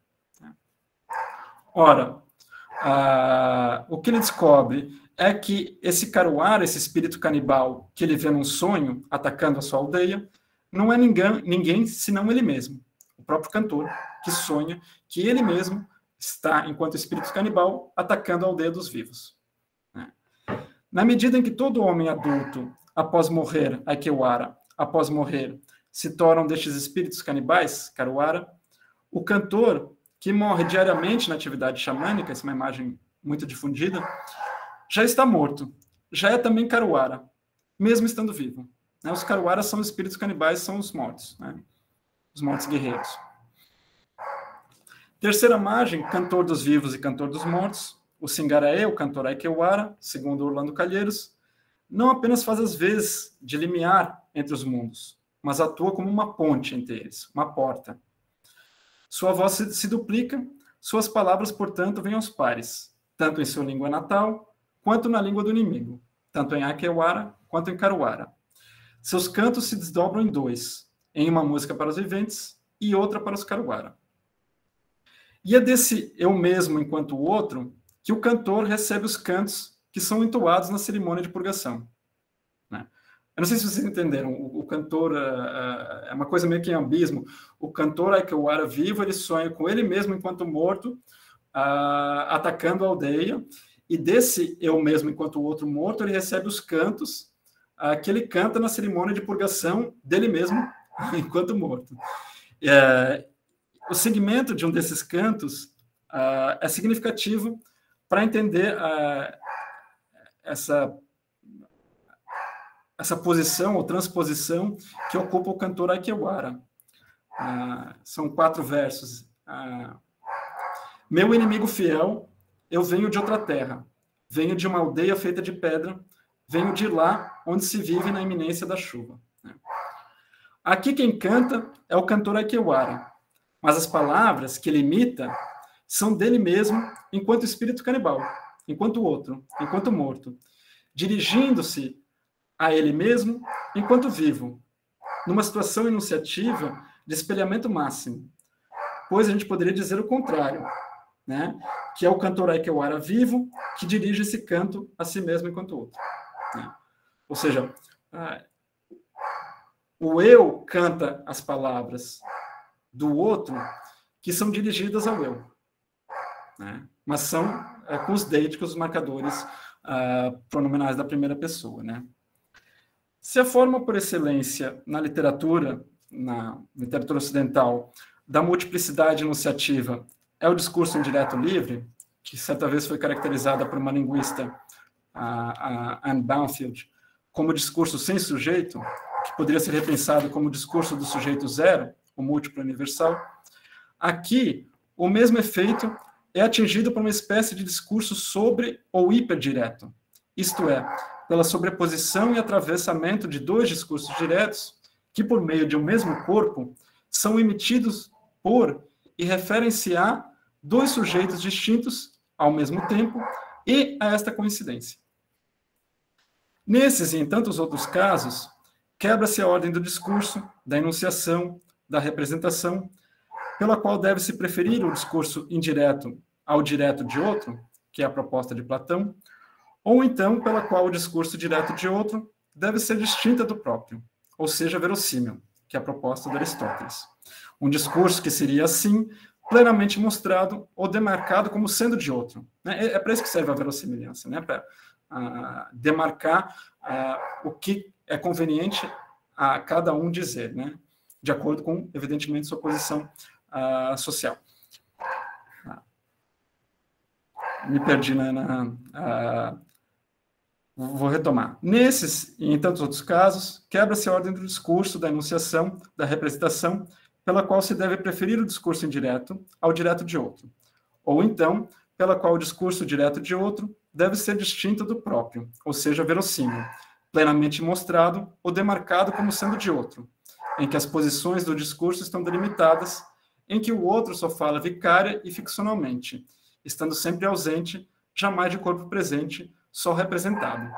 Ora, o que ele descobre é que esse Caruara, esse espírito canibal que ele vê num sonho, atacando a sua aldeia, não é ninguém senão ele mesmo, o próprio cantor, que sonha que ele mesmo está, enquanto espírito canibal, atacando a aldeia dos vivos. Na medida em que todo homem adulto, após morrer, Aykewara, após morrer, se tornam destes espíritos canibais, Caruara, o cantor, que morre diariamente na atividade xamânica, essa é uma imagem muito difundida, já está morto, já é também Caruara, mesmo estando vivo. Os Caruaras são os espíritos canibais, são os mortos, os mortos guerreiros. Terceira imagem, cantor dos vivos e cantor dos mortos, o Singaraê, o cantor Aykewara, segundo Orlando Calheiros, não apenas faz as vezes de limiar entre os mundos, mas atua como uma ponte entre eles, uma porta. Sua voz se duplica, suas palavras, portanto, vêm aos pares, tanto em sua língua natal, quanto na língua do inimigo, tanto em Aykewara quanto em Caruara. Seus cantos se desdobram em dois, em uma música para os viventes e outra para os Caruara. E é desse eu mesmo enquanto o outro que o cantor recebe os cantos que são entoados na cerimônia de purgação. Eu não sei se vocês entenderam, o cantor é uma coisa meio que em abismo. O cantor Aykewara vivo, ele sonha com ele mesmo enquanto morto, atacando a aldeia, e desse eu mesmo enquanto o outro morto, ele recebe os cantos que ele canta na cerimônia de purgação dele mesmo enquanto morto. O segmento de um desses cantos é significativo para entender essa posição ou transposição que ocupa o cantor Aykewara. São 4 versos. Meu inimigo fiel, eu venho de outra terra, venho de uma aldeia feita de pedra, venho de lá onde se vive na iminência da chuva. Aqui quem canta é o cantor Aykewara, mas as palavras que ele imita são dele mesmo enquanto espírito canibal, enquanto outro, enquanto morto, dirigindo-se a ele mesmo enquanto vivo, numa situação enunciativa de espelhamento máximo. Pois a gente poderia dizer o contrário, que é o cantor Aykewara vivo que dirige esse canto a si mesmo enquanto outro. Ou seja, o eu canta as palavras do outro que são dirigidas ao eu, mas são com os deíticos, os marcadores pronominais da primeira pessoa. Se a forma por excelência na literatura ocidental, da multiplicidade enunciativa é o discurso indireto livre, que certa vez foi caracterizada por uma linguista, a Anne Banfield, como discurso sem sujeito, que poderia ser repensado como discurso do sujeito zero, o múltiplo universal, aqui o mesmo efeito é atingido por uma espécie de discurso sobre ou hiperdireto, isto é, pela sobreposição e atravessamento de 2 discursos diretos que, por meio de um mesmo corpo, são emitidos por e referem-se a dois sujeitos distintos ao mesmo tempo e a esta coincidência. Nesses e em tantos outros casos, quebra-se a ordem do discurso, da enunciação, da representação, pela qual deve-se preferir o discurso indireto ao direto de outro, que é a proposta de Platão, ou então pela qual o discurso direto de outro deve ser distinta do próprio, ou seja, verossímil, que é a proposta de Aristóteles. Um discurso que seria, assim, plenamente mostrado ou demarcado como sendo de outro. É para isso que serve a verossimilhança, né? Para demarcar o que é conveniente a cada um dizer, né? De acordo com, evidentemente, sua posição social. Me perdi vou retomar. Nesses e em tantos outros casos, quebra-se a ordem do discurso, da enunciação, da representação, pela qual se deve preferir o discurso indireto ao direto de outro, ou então, pela qual o discurso direto de outro deve ser distinto do próprio, ou seja, verossímil, plenamente mostrado ou demarcado como sendo de outro, em que as posições do discurso estão delimitadas, em que o outro só fala vicária e ficcionalmente, estando sempre ausente, jamais de corpo presente, só representado.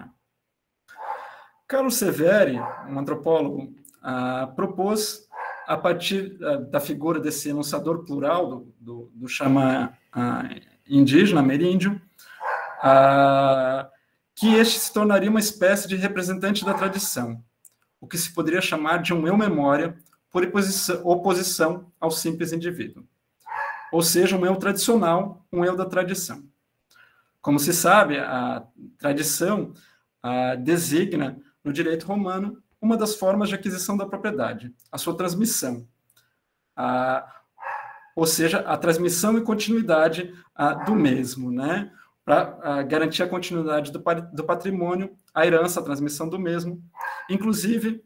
Carlo Severi, um antropólogo, propôs, a partir da figura desse enunciador plural do xamã indígena, ameríndio, que este se tornaria uma espécie de representante da tradição, o que se poderia chamar de um eu-memória por oposição ao simples indivíduo. Ou seja, um eu tradicional, um eu da tradição. Como se sabe, a tradição designa, no direito romano, uma das formas de aquisição da propriedade, a sua transmissão. Ou seja, a transmissão e continuidade do mesmo, né? Para garantir a continuidade do patrimônio, a herança, a transmissão do mesmo. Inclusive,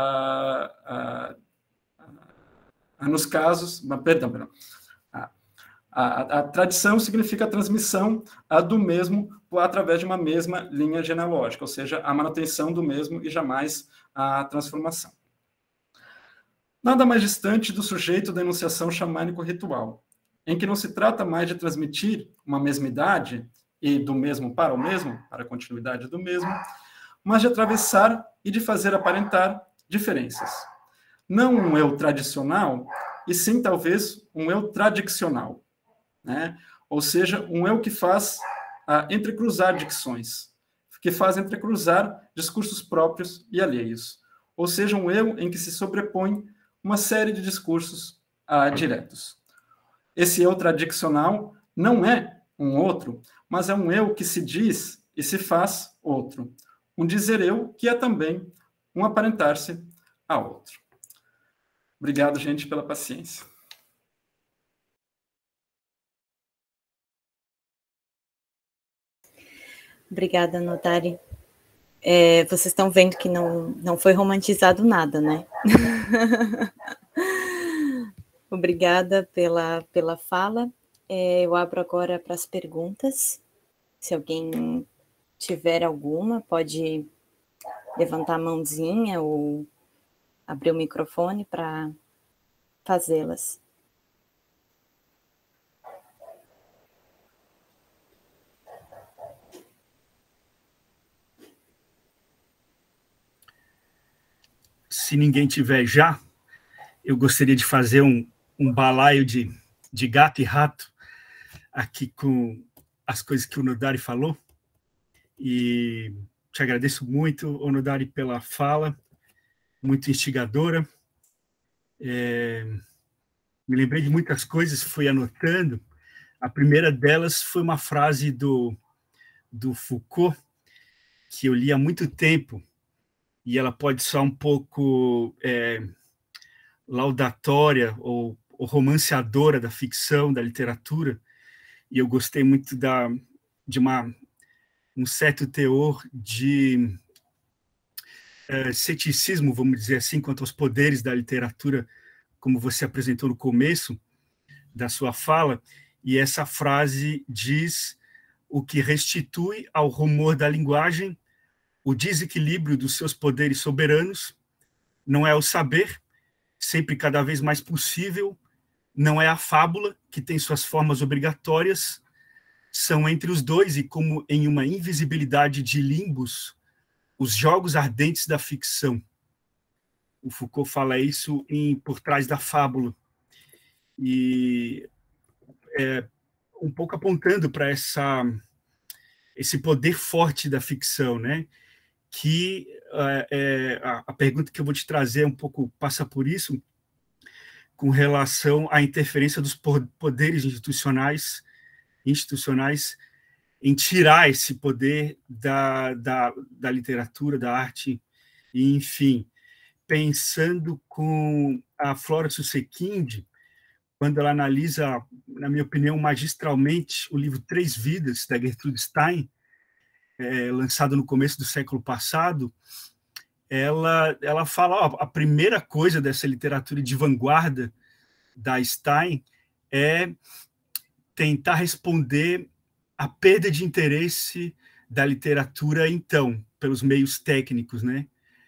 nos casos... Perdão. A tradição significa a transmissão do mesmo através de uma mesma linha genealógica, ou seja, a manutenção do mesmo e jamais a transformação. Nada mais distante do sujeito da enunciação xamânico-ritual, em que não se trata mais de transmitir uma mesmidade e do mesmo para o mesmo, para a continuidade do mesmo, mas de atravessar e de fazer aparentar diferenças. Não um eu tradicional, e sim, talvez, um eu tradicional, né? Ou seja, um eu que faz entrecruzar dicções, que faz entrecruzar discursos próprios e alheios. Ou seja, um eu em que se sobrepõe uma série de discursos diretos. Esse eu tradicional não é um outro, mas é um eu que se diz e se faz outro. Um dizer eu que é também um aparentar-se a outro. Obrigado, gente, pela paciência. Obrigada, Notari. Vocês estão vendo que não foi romantizado nada, né? Obrigada pela fala. Eu abro agora para as perguntas. Se alguém tiver alguma, pode levantar a mãozinha ou abrir o microfone para fazê-las. Se ninguém tiver já, eu gostaria de fazer um balaio de gato e rato aqui com as coisas que o Nodari falou. E te agradeço muito, Nodari, pela fala, muito instigadora. Me lembrei de muitas coisas, fui anotando. A primeira delas foi uma frase do Foucault, que eu li há muito tempo, e ela pode soar um pouco laudatória ou romanceadora da ficção, da literatura, e eu gostei muito de um certo teor de ceticismo, vamos dizer assim, quanto aos poderes da literatura, como você apresentou no começo da sua fala, e essa frase diz: o que restitui ao rumor da linguagem o desequilíbrio dos seus poderes soberanos não é o saber, sempre cada vez mais possível, não é a fábula, que tem suas formas obrigatórias, são entre os dois, e como em uma invisibilidade de limbos, os jogos ardentes da ficção. O Foucault fala isso Por Trás da Fábula. E um pouco apontando para esse poder forte da ficção, né? Que a pergunta que eu vou te trazer um pouco passa por isso, com relação à interferência dos poderes institucionais em tirar esse poder da literatura, da arte, e, enfim, pensando com a Flora Susekind, quando ela analisa, na minha opinião, magistralmente, o livro Três Vidas, da Gertrude Stein, lançado no começo do século passado, ela fala, a primeira coisa dessa literatura de vanguarda da Stein é tentar responder à perda de interesse da literatura, então, pelos meios técnicos, né?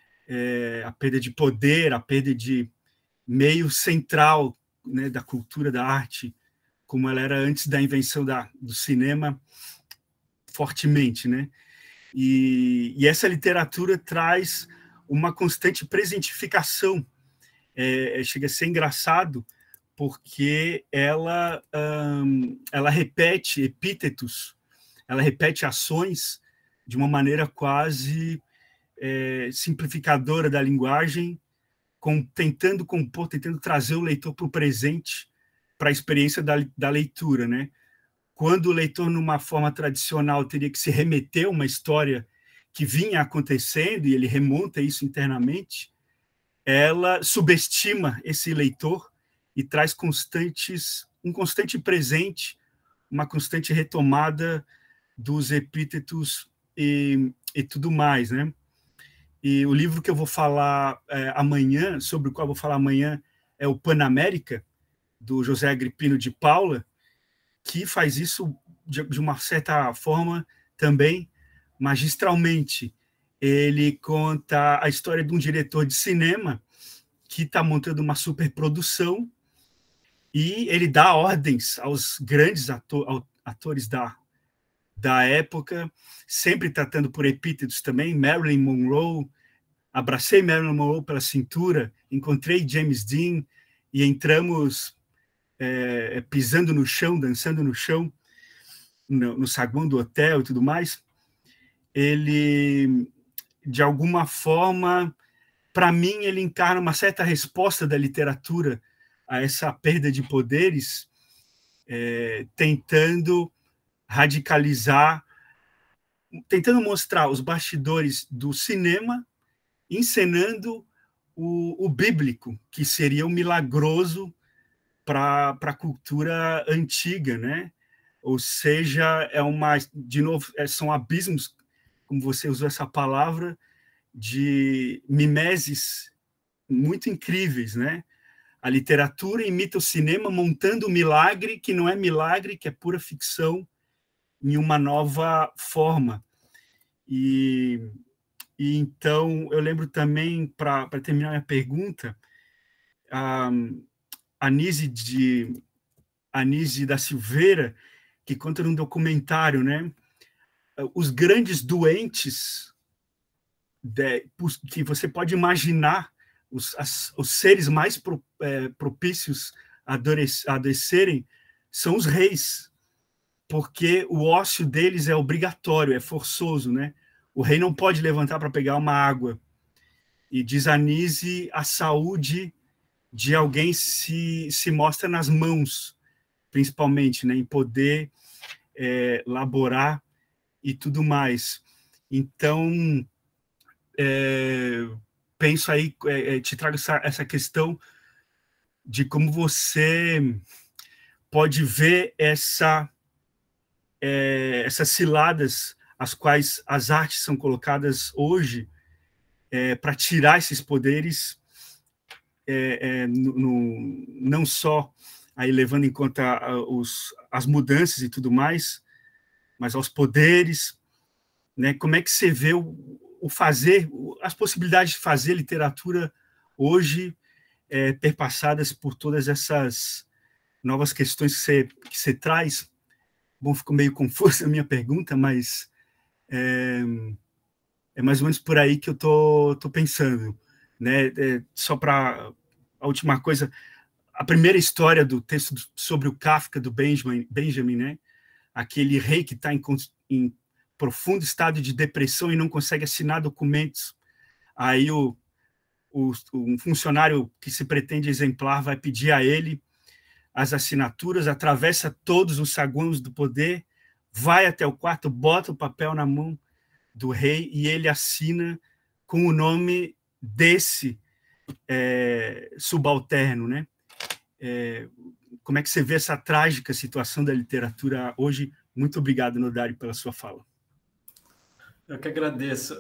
A perda de poder, a perda de meio central, né, da cultura, da arte, como ela era antes da invenção do cinema, fortemente, né? E essa literatura traz uma constante presentificação. Chega a ser engraçado, porque ela repete epítetos, ela repete ações de uma maneira quase simplificadora da linguagem, tentando compor, tentando trazer o leitor para o presente, para a experiência da leitura, né? Quando o leitor, numa forma tradicional, teria que se remeter a uma história que vinha acontecendo, e ele remonta isso internamente, ela subestima esse leitor e traz um constante presente, uma constante retomada dos epítetos e tudo mais, né? E o livro que eu vou falar amanhã, sobre o qual eu vou falar amanhã, é o Panamérica, do José Agripino de Paula, que faz isso de uma certa forma também magistralmente. Ele conta a história de um diretor de cinema que está montando uma superprodução e ele dá ordens aos grandes atores da época, sempre tratando por epítetos também. Marilyn Monroe, abracei Marilyn Monroe pela cintura, encontrei James Dean e entramos pisando no chão, dançando no chão, no saguão do hotel e tudo mais. Ele, de alguma forma, para mim, ele encarna uma certa resposta da literatura a essa perda de poderes, tentando radicalizar, tentando mostrar os bastidores do cinema, encenando o bíblico, que seria o milagroso para a cultura antiga, né? Ou seja, de novo, são abismos, como você usou essa palavra, de mimeses muito incríveis, né? A literatura imita o cinema, montando um milagre que não é milagre, que é pura ficção, em uma nova forma. E então, eu lembro também, para terminar minha pergunta, a Anísio da Silveira, que conta num documentário, né? Os grandes doentes que você pode imaginar, os seres mais propícios a adoecerem, são os reis, porque o ócio deles é obrigatório, é forçoso, né? O rei não pode levantar para pegar uma água. E diz Anísio, a saúde de alguém se mostra nas mãos, principalmente, né? Em poder laborar e tudo mais. Então, penso aí, te trago essa questão de como você pode ver essas ciladas as quais as artes são colocadas hoje para tirar esses poderes, não só aí levando em conta as mudanças e tudo mais, mas aos poderes, né? Como é que você vê o fazer, as possibilidades de fazer literatura hoje, perpassadas por todas essas novas questões que você traz. Bom, ficou meio confusa a minha pergunta, mas é mais ou menos por aí que eu tô pensando, né? Só para a última coisa, a primeira história do texto sobre o Kafka, do Benjamin, né? Aquele rei que está em profundo estado de depressão e não consegue assinar documentos. Aí um funcionário que se pretende exemplar vai pedir a ele as assinaturas, atravessa todos os saguões do poder, vai até o quarto, bota o papel na mão do rei e ele assina com o nome desse subalterno, né? Como é que você vê essa trágica situação da literatura hoje? Muito obrigado, Nodari, pela sua fala. Eu que agradeço.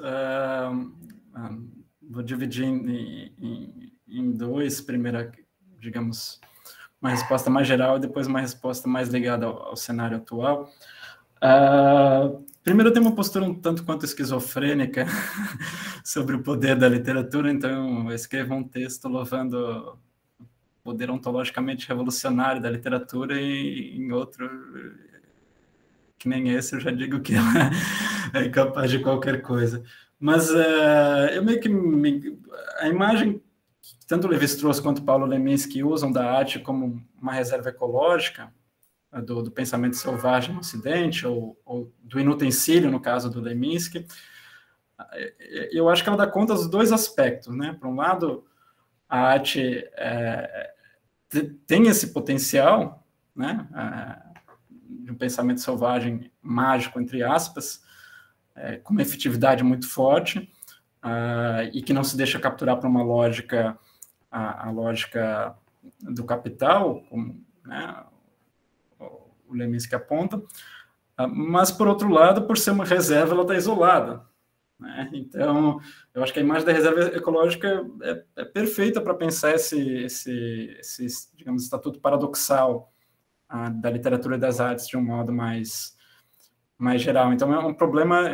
Vou dividir em dois. Primeiro, digamos, uma resposta mais geral e depois uma resposta mais ligada ao cenário atual. Primeiro, eu tenho uma postura um tanto quanto esquizofrênica sobre o poder da literatura, então eu escrevo um texto louvando o poder ontologicamente revolucionário da literatura e em outro, que nem esse, eu já digo que ela é incapaz de qualquer coisa. Mas eu meio que... a imagem que tanto Lévi-Strauss quanto Paulo Leminski usam da arte como uma reserva ecológica, do pensamento selvagem no Ocidente, ou do inutensílio, no caso do Leminski, eu acho que ela dá conta dos dois aspectos, né? Por um lado, a arte tem esse potencial, né? De um pensamento selvagem mágico, entre aspas, com uma efetividade muito forte, e que não se deixa capturar por uma lógica, a lógica do capital, como, né, o Leminski aponta, mas, por outro lado, por ser uma reserva, ela está isolada, né? Então, eu acho que a imagem da reserva ecológica é perfeita para pensar esse, digamos, estatuto paradoxal da literatura e das artes de um modo mais geral. Então, é um problema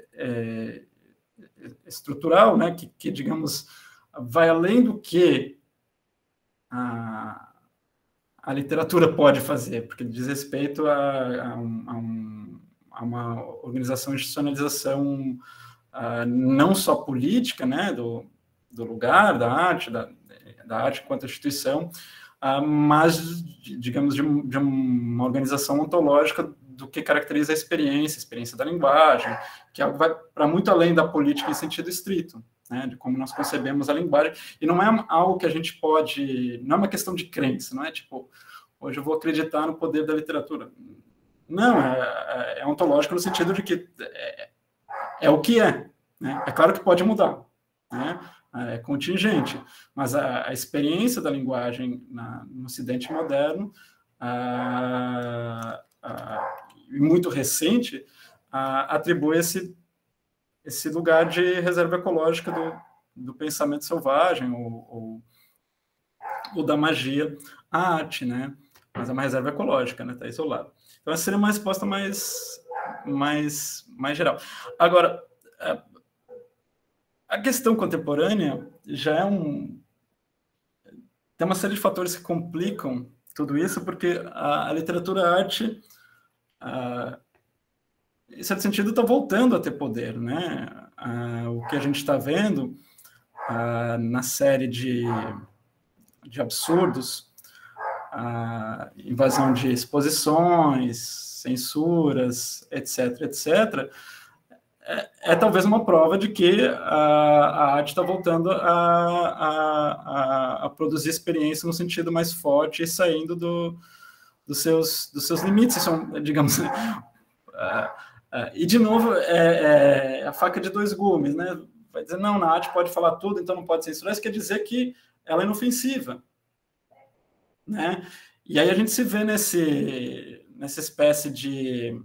estrutural, né, que, digamos, vai além do que a literatura pode fazer, porque diz respeito a uma organização de institucionalização não só política, né, do lugar, da arte enquanto instituição, mas, digamos, de uma organização ontológica do que caracteriza a experiência da linguagem, que é algo que vai para muito além da política em sentido estrito, né, de como nós concebemos a linguagem, e não é algo que a gente pode... Não é uma questão de crença, não é tipo, hoje eu vou acreditar no poder da literatura. Não, é ontológico no sentido de que é o que é, né? É claro que pode mudar, né? É contingente, mas a experiência da linguagem no Ocidente moderno, muito recente, atribui esse lugar de reserva ecológica do pensamento selvagem ou da magia à arte, né? Mas é uma reserva ecológica, né? Está isolado. Então, essa seria uma resposta mais geral. Agora, a questão contemporânea já tem uma série de fatores que complicam tudo isso, porque a literatura e a arte, em certo sentido, está voltando a ter poder, né? O que a gente está vendo na série de absurdos, invasão de exposições, censuras, etc., é talvez uma prova de que a arte está voltando a produzir experiência no sentido mais forte e saindo dos seus limites. São, digamos, e, de novo, é a faca de dois gumes, né? Vai dizer, não, na arte pode falar tudo, então não pode censurar. Isso quer dizer que ela é inofensiva, né? E aí a gente se vê nessa espécie de...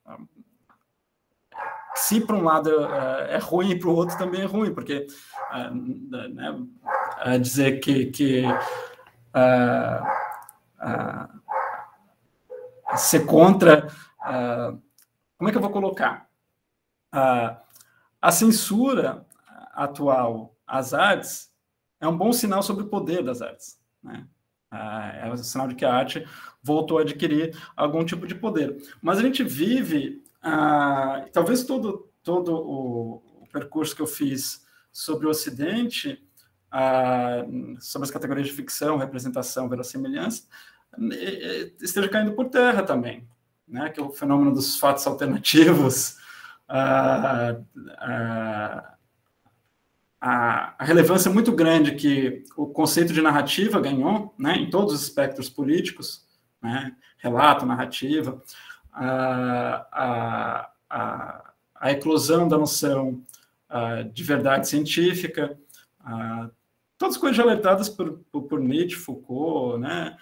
Se para um lado é ruim, para o outro também é ruim, porque né, dizer que ser contra... como é que eu vou colocar? A censura atual às artes é um bom sinal sobre o poder das artes, né? É um sinal de que a arte voltou a adquirir algum tipo de poder. Mas a gente vive, talvez todo o percurso que eu fiz sobre o Ocidente, sobre as categorias de ficção, representação, verossimilhança, esteja caindo por terra também, né? Que é o fenômeno dos fatos alternativos, a relevância muito grande que o conceito de narrativa ganhou, né, em todos os espectros políticos, né, relato, narrativa, a eclosão da noção de verdade científica, todas as coisas já alertadas por Nietzsche, Foucault, né?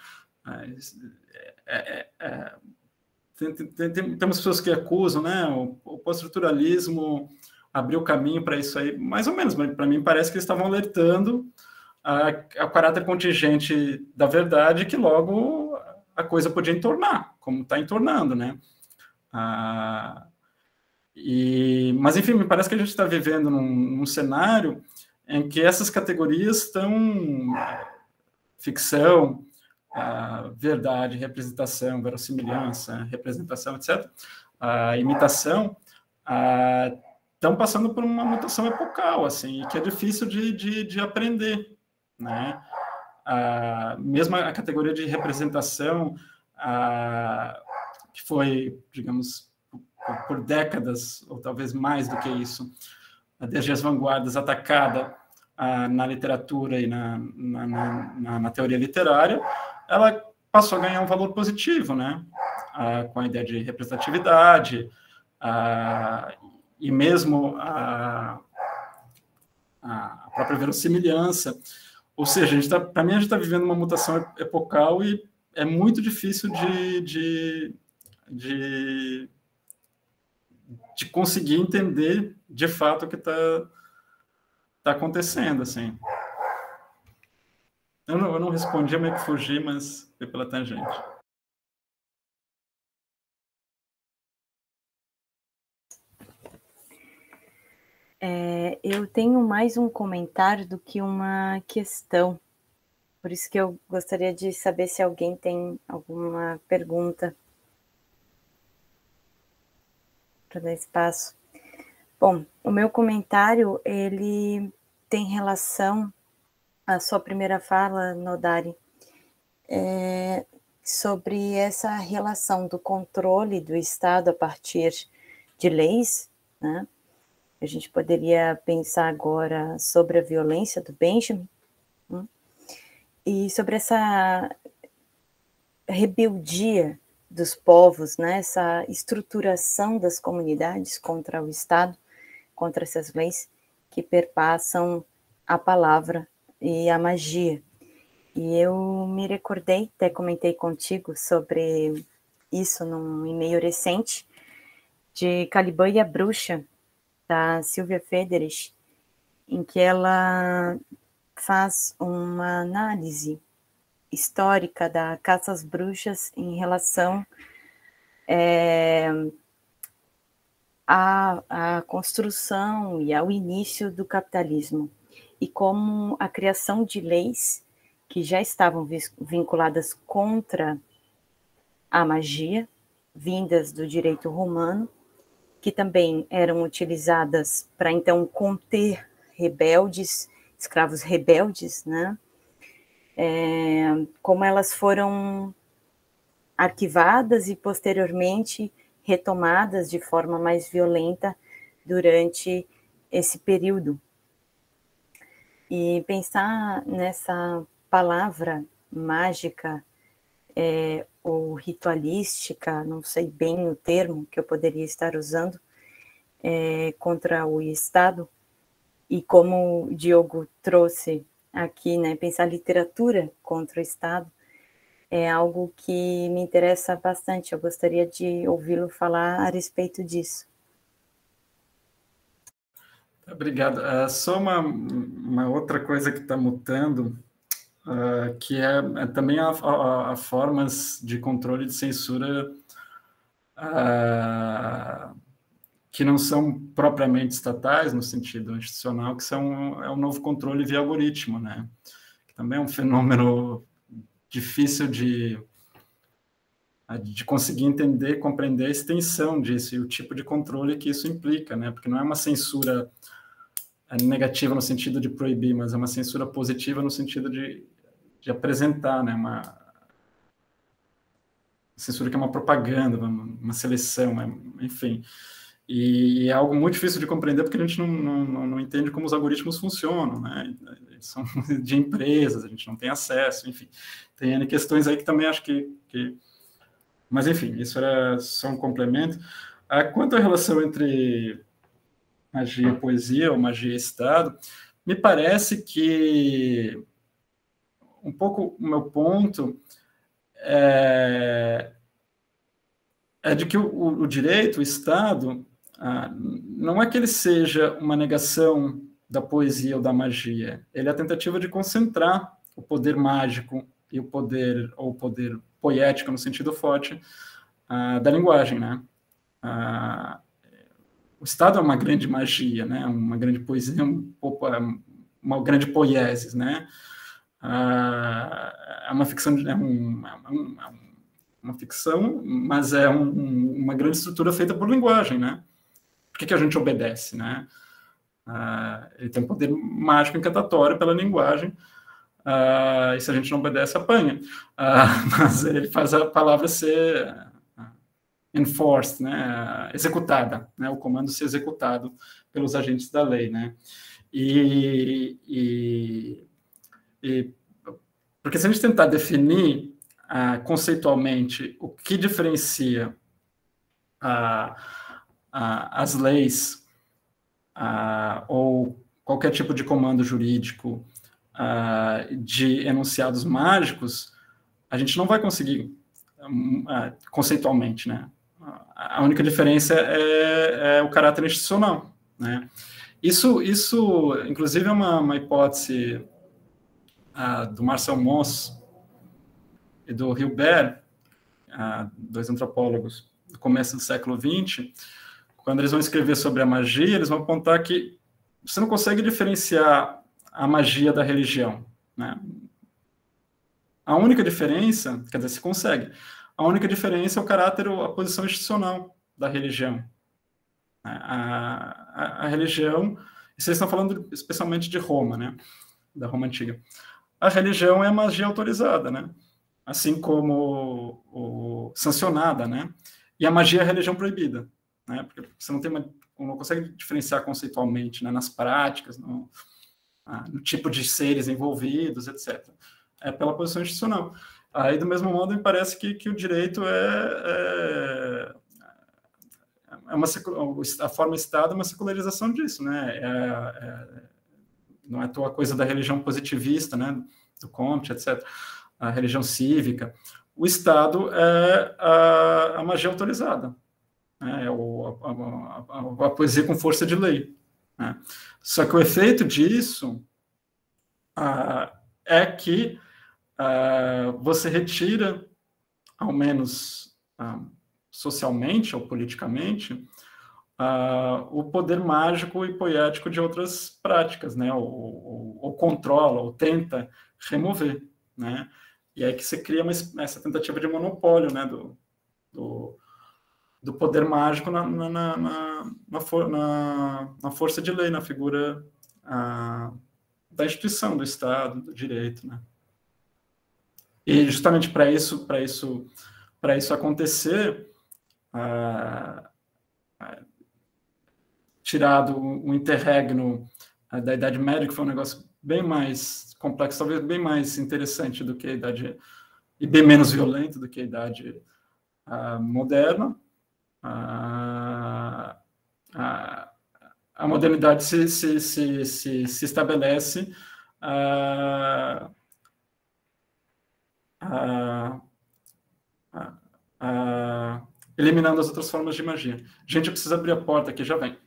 Temos pessoas que acusam, né, o pós-estruturalismo abriu caminho para isso aí, mais ou menos, mas para mim parece que eles estavam alertando a caráter contingente da verdade, que logo a coisa podia entornar, como está entornando, né? Mas, enfim, me parece que a gente está vivendo num cenário em que essas categorias estão ficção, verdade, representação, verossimilhança, representação, etc., imitação, estão passando por uma mutação epocal, assim, que é difícil de aprender, né? Mesmo a categoria de representação, que foi, digamos, por décadas, ou talvez mais do que isso, desde as vanguardas, atacada na literatura e na teoria literária, ela passou a ganhar um valor positivo, né? Com a ideia de representatividade, e mesmo a própria verossimilhança. Ou seja, para mim, a gente está vivendo uma mutação epocal e é muito difícil de conseguir entender, de fato, o que está acontecendo, assim. Eu não respondi, meio que fugi, mas foi pela tangente. Eu tenho mais um comentário do que uma questão. Por isso que eu gostaria de saber se alguém tem alguma pergunta para dar espaço. Bom, o meu comentário, ele tem relação à sua primeira fala, Nodari, sobre essa relação do controle do Estado a partir de leis, né? A gente poderia pensar agora sobre a violência do Benjamin, né? E sobre essa rebeldia dos povos, né? Essa estruturação das comunidades contra o Estado, contra essas leis que perpassam a palavra e a magia. E eu me recordei, até comentei contigo sobre isso num e-mail recente, de Caliban e a Bruxa, da Silvia Federich, em que ela faz uma análise histórica da caça às bruxas em relação à construção e ao início do capitalismo, e como a criação de leis que já estavam vinculadas contra a magia, vindas do direito romano, que também eram utilizadas para, então, conter rebeldes, escravos rebeldes, né? Como elas foram arquivadas e, posteriormente, retomadas de forma mais violenta durante esse período. E pensar nessa palavra mágica, ou ritualística, não sei bem o termo que eu poderia estar usando, contra o Estado, e como o Diogo trouxe aqui, né, pensar literatura contra o Estado, é algo que me interessa bastante. Eu gostaria de ouvi-lo falar a respeito disso. Obrigado. Só uma outra coisa que está mutando, que é também a formas de controle de censura que não são propriamente estatais, no sentido institucional, que é um novo controle via algoritmo, né? Que também é um fenômeno difícil de conseguir entender, compreender a extensão disso e o tipo de controle que isso implica, né? Porque não é uma censura negativa no sentido de proibir, mas é uma censura positiva no sentido de apresentar, né? Uma censura que é uma propaganda, uma seleção, enfim. E é algo muito difícil de compreender porque a gente não entende como os algoritmos funcionam, né? Eles são de empresas, a gente não tem acesso, enfim. Tem N questões aí que também acho que... Mas, enfim, isso era só um complemento. Quanto à relação entre magia e poesia, ou magia e Estado, me parece que um pouco o meu ponto é de que o direito, o Estado, não é que ele seja uma negação da poesia ou da magia, ele é a tentativa de concentrar o poder mágico e o poder poético, no sentido forte, da linguagem, né? O Estado é uma grande magia, né? Uma grande poesia, uma grande poiesis, né? É uma ficção, uma ficção, mas é uma grande estrutura feita por linguagem, né? Por que a gente obedece, né? Ele tem um poder mágico encantatório pela linguagem, e se a gente não obedece, apanha. Mas ele faz a palavra ser enforced, né? Executada, né? O comando ser executado pelos agentes da lei, né? Porque se a gente tentar definir conceitualmente o que diferencia as leis ou qualquer tipo de comando jurídico de enunciados mágicos, a gente não vai conseguir conceitualmente, né? A única diferença é o caráter institucional, né? Isso inclusive, é uma hipótese do Marcel Mauss e do Hilbert, dois antropólogos do começo do século XX. Quando eles vão escrever sobre a magia, eles vão apontar que você não consegue diferenciar a magia da religião, né? A única diferença, quer dizer, se consegue, a única diferença é o caráter ou a posição institucional da religião. A religião, e vocês estão falando especialmente de Roma, né? Da Roma Antiga. A religião é a magia autorizada, né? Assim como sancionada, né? E a magia é a religião proibida, né? Porque você não consegue diferenciar conceitualmente, né? Nas práticas, no tipo de seres envolvidos, etc. É pela posição institucional. Aí, do mesmo modo, me parece que o direito a forma Estado é uma secularização disso, né? Não é à toa a coisa da religião positivista, né? Do Comte, etc. A religião cívica. O Estado é a magia autorizada, né? A poesia com força de lei, né? Só que o efeito disso é que você retira, ao menos socialmente ou politicamente, o poder mágico e poético de outras práticas, né? Ou controla, ou tenta remover, né? E aí que você cria essa tentativa de monopólio, né? Do poder mágico na força de lei, na figura da instituição, do Estado, do direito, né? E justamente para isso acontecer, tirado o interregno da Idade Média, que foi um negócio bem mais complexo, talvez bem mais interessante do que a Idade, e bem menos violento do que a Idade moderna, a modernidade se estabelece eliminando as outras formas de magia. Gente, eu preciso abrir a porta aqui, já vem.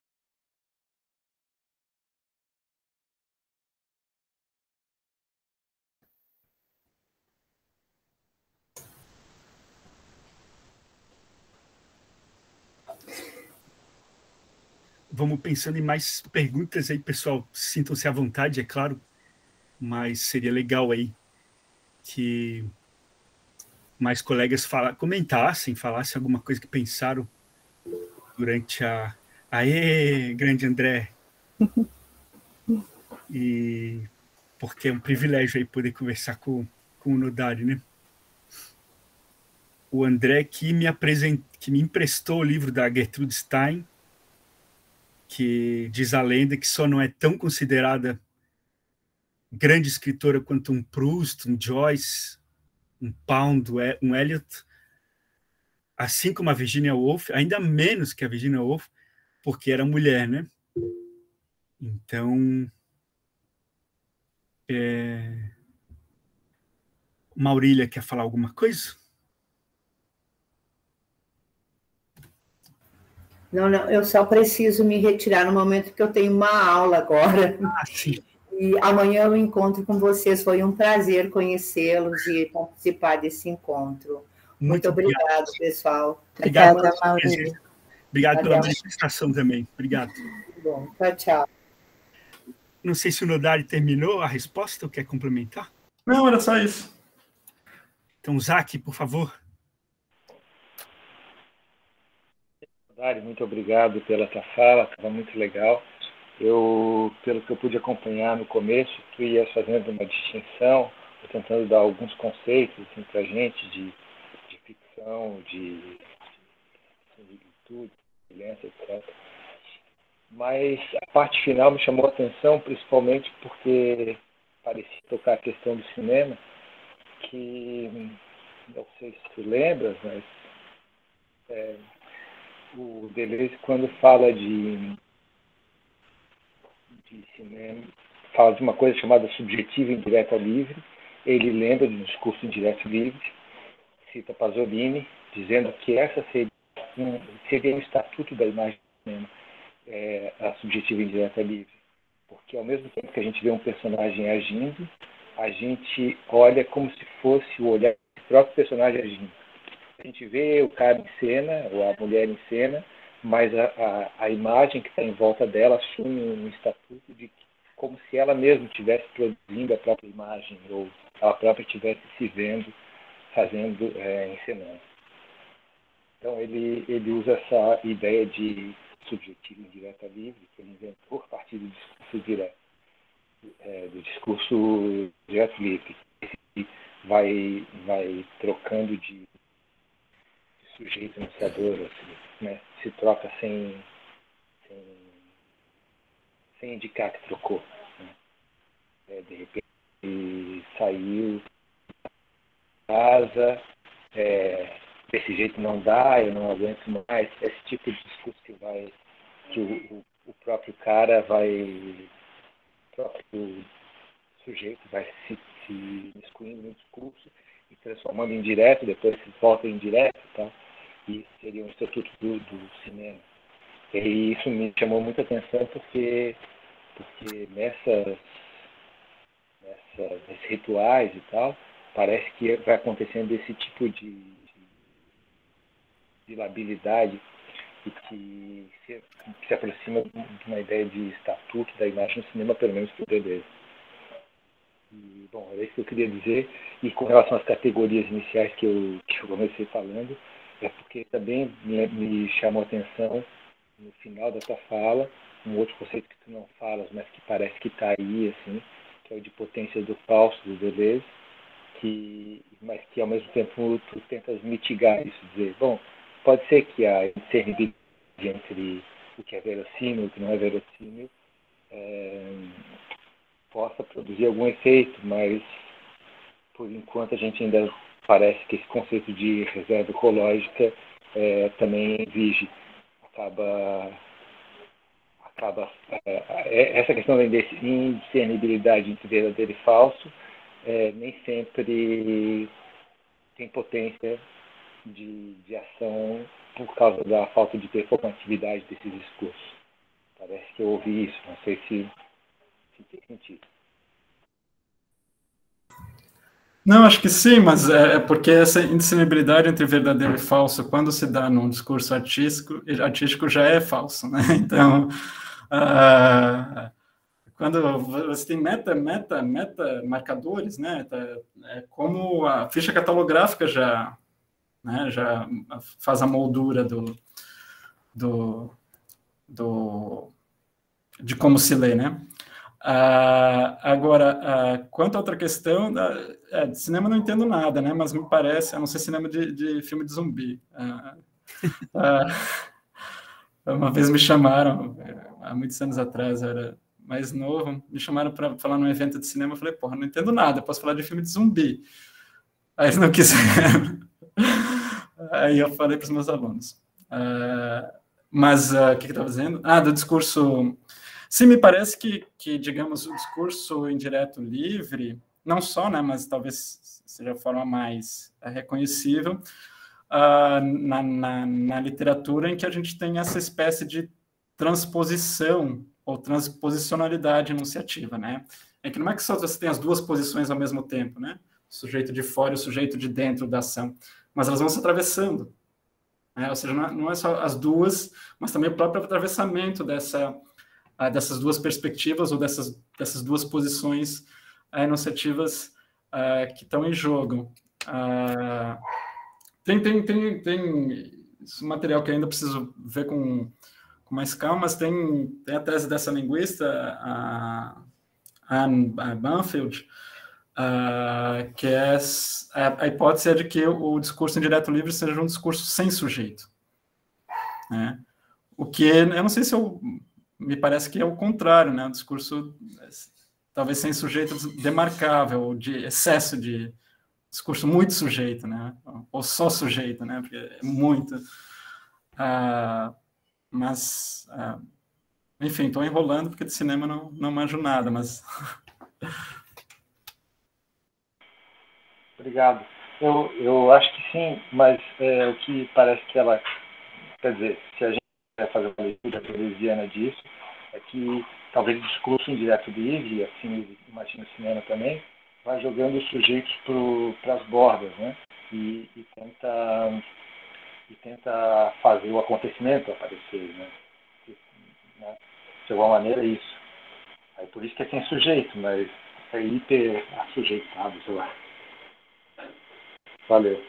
Vamos pensando em mais perguntas aí, pessoal. Sintam-se à vontade, é claro, mas seria legal aí que mais colegas comentassem, falassem alguma coisa que pensaram durante a... Aê, grande André! E porque é um privilégio aí poder conversar com o Nodari, né? O André que me emprestou o livro da Gertrude Stein, que diz a lenda que só não é tão considerada grande escritora quanto um Proust, um Joyce, um Pound, um Eliot, assim como a Virginia Woolf, ainda menos que a Virginia Woolf, porque era mulher, né? Então, Maurília quer falar alguma coisa? Não, eu só preciso me retirar no momento que eu tenho uma aula agora. Ah, sim. E amanhã eu encontro com vocês. Foi um prazer conhecê-los e participar desse encontro. Muito obrigado, pessoal. Obrigada, Maurília. Obrigado pela manifestação também. Obrigado. Bom, tchau, tchau. Não sei se o Nodari terminou a resposta ou quer complementar? Não, era só isso. Então, Zac, por favor. Nodari, muito obrigado pela tua fala, estava muito legal. Pelo que eu pude acompanhar no começo, tu ias fazendo uma distinção, tentando dar alguns conceitos assim, para a gente de ficção, de similitude, semelhança, etc. Mas a parte final me chamou a atenção, principalmente porque parecia tocar a questão do cinema, que, não sei se tu lembras, mas o Deleuze, quando fala de cinema, fala de uma coisa chamada subjetiva indireta livre, ele lembra do discurso indireto livre, cita Pasolini, dizendo que essa seria o estatuto da imagem do cinema, a subjetiva indireta livre. Porque ao mesmo tempo que a gente vê um personagem agindo, a gente olha como se fosse o olhar do próprio personagem agindo. A gente vê o cara em cena, ou a mulher em cena, mas a imagem que está em volta dela assume um estatuto de como se ela mesma estivesse produzindo a própria imagem, ou ela própria estivesse se vendo, fazendo, encenando. Então ele usa essa ideia de subjetivo indireta livre, que ele inventou a partir do discurso direto, do discurso direto livre, que vai trocando de sujeito anunciador, assim, né? Se troca sem indicar que trocou, né? De repente saiu casa, desse jeito não dá, eu não aguento mais, esse tipo de discurso que o próprio cara o próprio sujeito vai se excluindo no discurso e transformando em direto, depois se volta em direto, tá? Isso seria um estatuto do cinema. E isso me chamou muita atenção porque nesses rituais e tal, parece que vai acontecendo esse tipo de labilidade e que se aproxima de uma ideia de estatuto da imagem no cinema, pelo menos para o Deleuze. E, bom, era isso que eu queria dizer. E com relação às categorias iniciais que eu comecei falando, é porque também me chamou a atenção no final da tua fala, um outro conceito que tu não falas, mas que parece que está aí, assim, que é o de potência do falso do Deleuze, mas que ao mesmo tempo tu tentas mitigar isso, dizer, bom, pode ser que a discernibilidade entre o que é verossímil e o que não é verossímil possa produzir algum efeito, mas por enquanto a gente ainda parece que esse conceito de reserva ecológica também vige, essa questão da indiscernibilidade entre verdadeiro e falso nem sempre tem potência de ação por causa da falta de performatividade desse discurso. Parece que eu ouvi isso, não sei se tem sentido. Não, acho que sim, mas é porque essa indiscernibilidade entre verdadeiro e falso, quando se dá num discurso artístico já é falso, né? Então, quando você tem meta marcadores, né? É como a ficha catalográfica já, né, já faz a moldura de como se lê, né? Agora, quanto a outra questão, de cinema não entendo nada, né? Mas me parece, a não ser cinema de filme de zumbi. Uma vez me chamaram, há muitos anos atrás, eu era mais novo, me chamaram para falar num evento de cinema, eu falei, porra, não entendo nada, posso falar de filme de zumbi. Aí eles não quiseram. Aí eu falei para os meus alunos. Mas o que eu estava dizendo? Do discurso... Sim, me parece que, digamos, o discurso indireto livre, não só, né, mas talvez seja a forma mais reconhecível, na literatura em que a gente tem essa espécie de transposição ou transposicionalidade enunciativa, né? É que não é que só você tem as duas posições ao mesmo tempo, né? O sujeito de fora e o sujeito de dentro da ação, mas elas vão se atravessando, né? Ou seja, não é só as duas, mas também o próprio atravessamento dessas duas perspectivas ou dessas duas posições enunciativas que estão em jogo. Tem esse material que ainda preciso ver com mais calma, mas tem a tese dessa linguista, a Anne Banfield, que é a hipótese de que o discurso indireto livre seja um discurso sem sujeito, né? O que eu não sei se me parece que é o contrário, né? Um discurso talvez sem sujeito demarcável, de excesso de discurso muito sujeito, né? Ou só sujeito, né? Porque é muito. Enfim, estou enrolando porque de cinema não manjo nada, mas... Obrigado. Eu acho que sim, mas o que parece que ela... Quer dizer, se a gente quiser fazer uma leitura telesiana disso, é que talvez o discurso indireto livre, e assim imagino o cinema também, vai jogando os sujeitos para as bordas, né? E tenta fazer o acontecimento aparecer, né? De alguma maneira é isso. Aí por isso que é sem sujeito, mas é hiper assujeitado, sei lá. Valeu.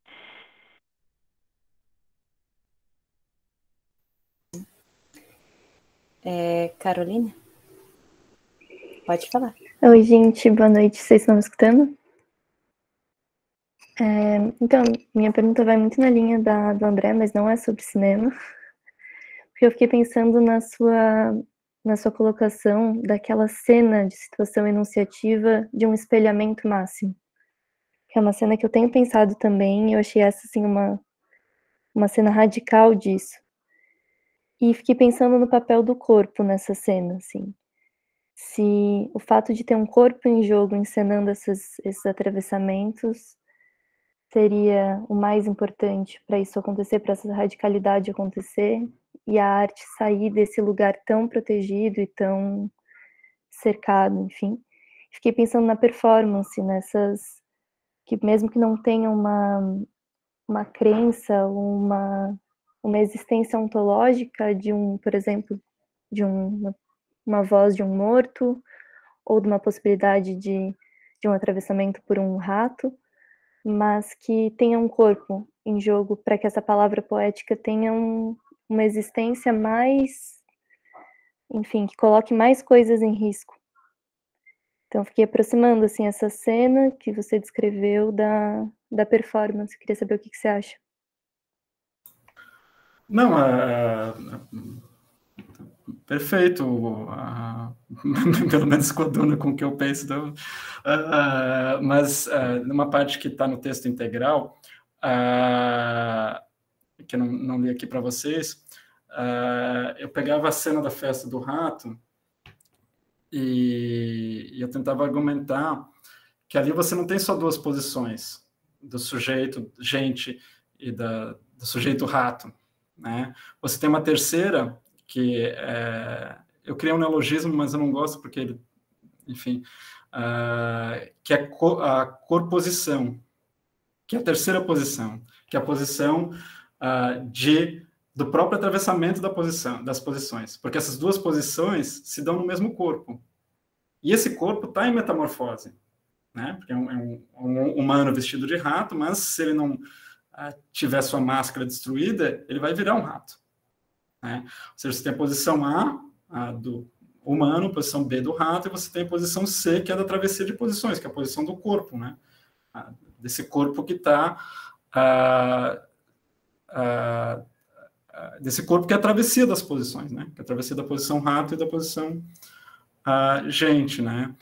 Carolina? Pode falar. Oi, gente, boa noite. Vocês estão me escutando? Então, minha pergunta vai muito na linha do André, mas não é sobre cinema. Porque eu fiquei pensando na sua colocação daquela cena de situação enunciativa de um espelhamento máximo. Que é uma cena que eu tenho pensado também, e eu achei essa, assim, uma cena radical disso. E fiquei pensando no papel do corpo nessa cena, assim. Se o fato de ter um corpo em jogo encenando esses atravessamentos seria o mais importante para isso acontecer, para essa radicalidade acontecer, e a arte sair desse lugar tão protegido e tão cercado, enfim. Fiquei pensando na performance, nessas que mesmo que não tenham uma crença, uma existência ontológica de por exemplo, de uma voz de um morto, ou de uma possibilidade de um atravessamento por um rato, mas que tenha um corpo em jogo para que essa palavra poética tenha uma existência mais, enfim, que coloque mais coisas em risco. Então, fiquei aproximando, assim, essa cena que você descreveu da performance. Queria saber o que você acha. Não, perfeito, pelo menos coaduna com o que eu penso, mas numa parte que está no texto integral, que eu não li aqui para vocês, eu pegava a cena da festa do rato e eu tentava argumentar que ali você não tem só duas posições, do sujeito gente e do sujeito rato, né? Você tem uma terceira que eu criei um neologismo, mas eu não gosto porque ele, enfim, que é a corposição, que é a terceira posição, que é a posição do próprio atravessamento das posições, porque essas duas posições se dão no mesmo corpo, E esse corpo está em metamorfose, né? Porque é um humano vestido de rato, mas se ele não tiver sua máscara destruída, ele vai virar um rato, né? Ou seja, você tem a posição A do humano, a posição B do rato, e você tem a posição C, que é da travessia de posições, que é a posição do corpo, né? Desse corpo que está... desse corpo que é a travessia das posições, né? Que é a travessia da posição rato e da posição gente, né?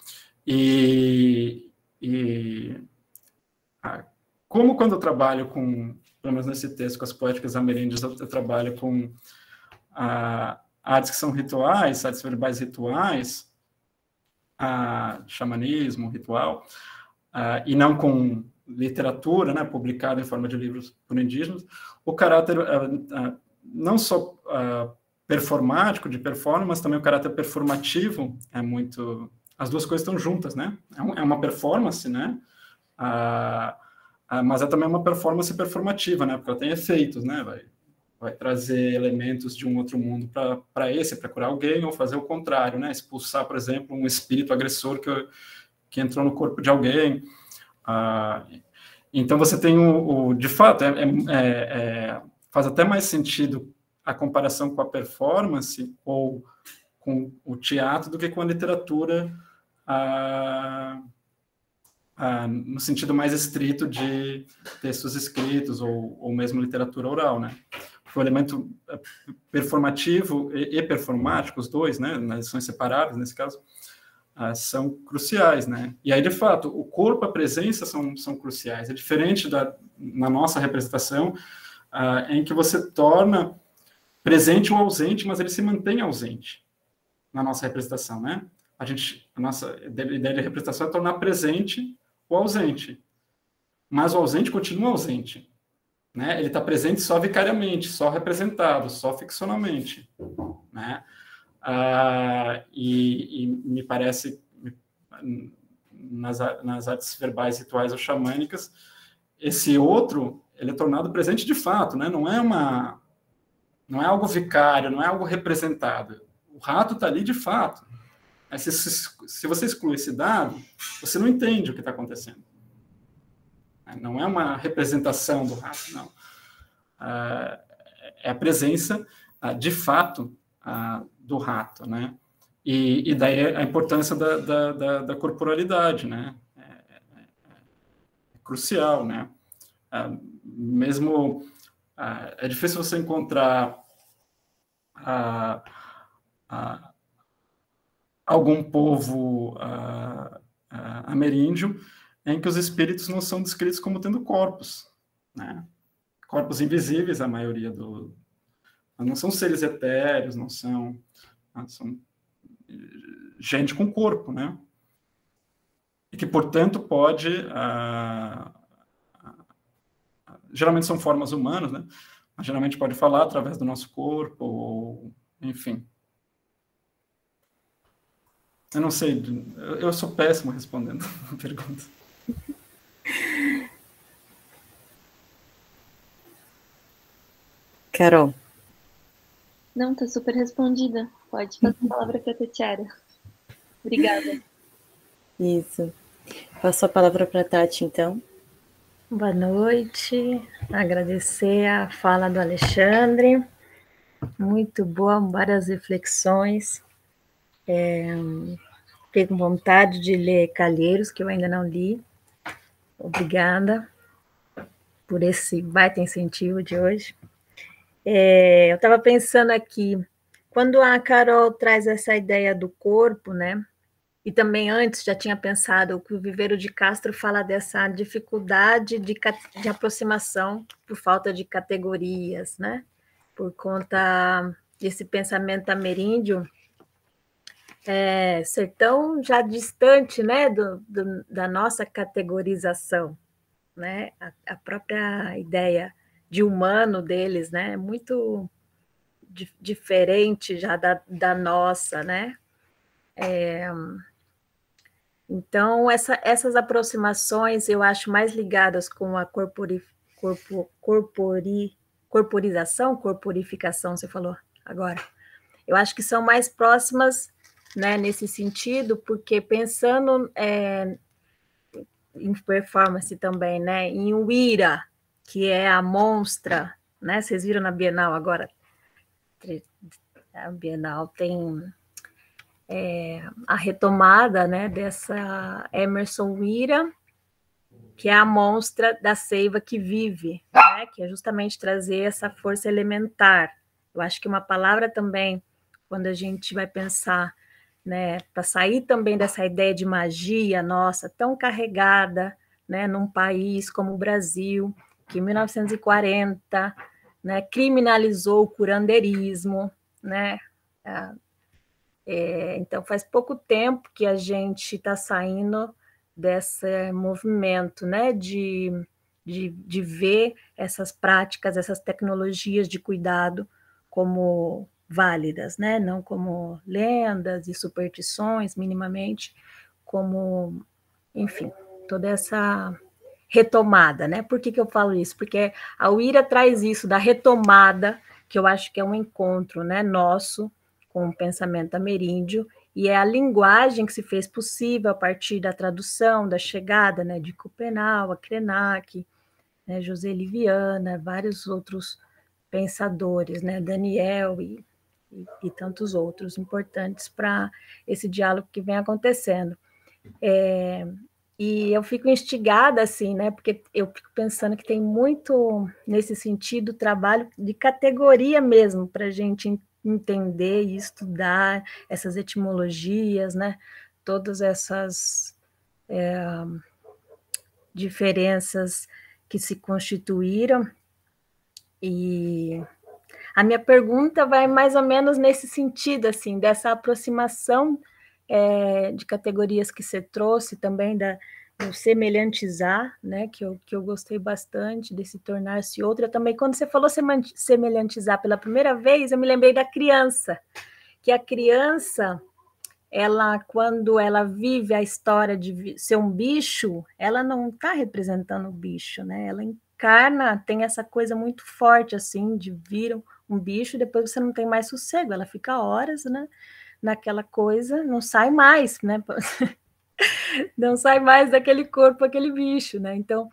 Como quando eu trabalho com, pelo menos nesse texto, com as poéticas ameríndias, eu trabalho com artes que são rituais, artes verbais rituais, xamanismo, ritual, e não com literatura, né, publicada em forma de livros por indígenas, o caráter não só performático, de performance, mas também o caráter performativo é muito... As duas coisas estão juntas, né? É uma performance, né? Mas é também uma performance performativa, né? Porque ela tem efeitos, né? Vai trazer elementos de um outro mundo para curar alguém, ou fazer o contrário, né? Expulsar, por exemplo, um espírito agressor que entrou no corpo de alguém. Então, você tem de fato, faz até mais sentido a comparação com a performance ou com o teatro do que com a literatura no sentido mais estrito de textos escritos ou mesmo literatura oral, né? O elemento performativo e performático, os dois, né, nas lições separadas, nesse caso, são cruciais, né? E aí, de fato, o corpo e a presença são cruciais. É diferente na nossa representação, em que você torna presente ou ausente, mas ele se mantém ausente na nossa representação, né? A nossa ideia de representação é tornar presente o ausente, mas o ausente continua ausente, né? Ele está presente só vicariamente, só representado, só ficcionalmente, né? E me parece, nas artes verbais rituais ou xamânicas, esse outro, ele é tornado presente de fato, né? Não é algo vicário, não é algo representado. O rato está ali de fato. Mas se você exclui esse dado, você não entende o que está acontecendo. Não é uma representação do rato, não. É a presença, de fato, do rato, né? E daí a importância da corporalidade, né? É crucial, né? Mesmo é difícil você encontrar algum povo ameríndio em que os espíritos não são descritos como tendo corpos, né? Corpos invisíveis, a maioria não são seres etéreos, não são gente com corpo, né? E que, portanto, pode... geralmente são formas humanas, né? Mas geralmente pode falar através do nosso corpo, ou, enfim. Eu não sei, eu sou péssimo respondendo a pergunta. Carol. Não, tá super respondida. Pode passar a palavra para a Tatiara. Obrigada. Isso. Passo a palavra para a Tati, então. Boa noite. Agradecer a fala do Alexandre. Muito boa, várias reflexões. Fiquei com vontade de ler Calheiros, que eu ainda não li. Obrigada por esse baita incentivo de hoje. Eu estava pensando aqui, quando a Carol traz essa ideia do corpo, né? E também antes já tinha pensado que o Viveiro de Castro fala dessa dificuldade de aproximação por falta de categorias, né? Por conta desse pensamento ameríndio ser tão já distante, né, da nossa categorização, né? A própria ideia de humano deles, né? É muito diferente já da nossa, né? Então, essas aproximações eu acho mais ligadas com a corporização, corporificação, você falou agora. Eu acho que são mais próximas né, nesse sentido, porque pensando em performance também, né, em Uira, que é a monstra, né, vocês viram na Bienal agora, a Bienal tem a retomada, né, dessa Emerson Uira, que é a monstra da seiva que vive, né, que é justamente trazer essa força elementar. Eu acho que uma palavra também, quando a gente vai pensar, né, para sair também dessa ideia de magia nossa, tão carregada, né, num país como o Brasil, que em 1940, né, criminalizou o curandeirismo, né, então faz pouco tempo que a gente está saindo desse movimento, né, de ver essas práticas, essas tecnologias de cuidado como válidas, né, não como lendas e superstições, minimamente, como, enfim, toda essa retomada, né? Por que eu falo isso? Porque a Uira traz isso da retomada, que eu acho que é um encontro, né, nosso com o pensamento ameríndio, e é a linguagem que se fez possível a partir da tradução, da chegada, né, de Copenau, a Krenak, né, José Liviana, vários outros pensadores, né, Daniel e tantos outros importantes para esse diálogo que vem acontecendo. E eu fico instigada, assim, né, porque eu fico pensando que tem muito, nesse sentido, trabalho de categoria mesmo, para a gente entender e estudar essas etimologias, né, todas essas diferenças que se constituíram. E a minha pergunta vai mais ou menos nesse sentido, assim, dessa aproximação de categorias que você trouxe também, do semelhantizar, né, que eu gostei bastante, desse tornar-se outra. Também, quando você falou semelhantizar pela primeira vez, eu me lembrei da criança, que a criança, ela, quando ela vive a história de ser um bicho, ela não está representando o bicho, né? Ela encarna, tem essa coisa muito forte, assim, de vir um bicho e depois você não tem mais sossego, ela fica horas, né, naquela coisa, não sai mais, né? Não sai mais daquele corpo, aquele bicho, né? Então,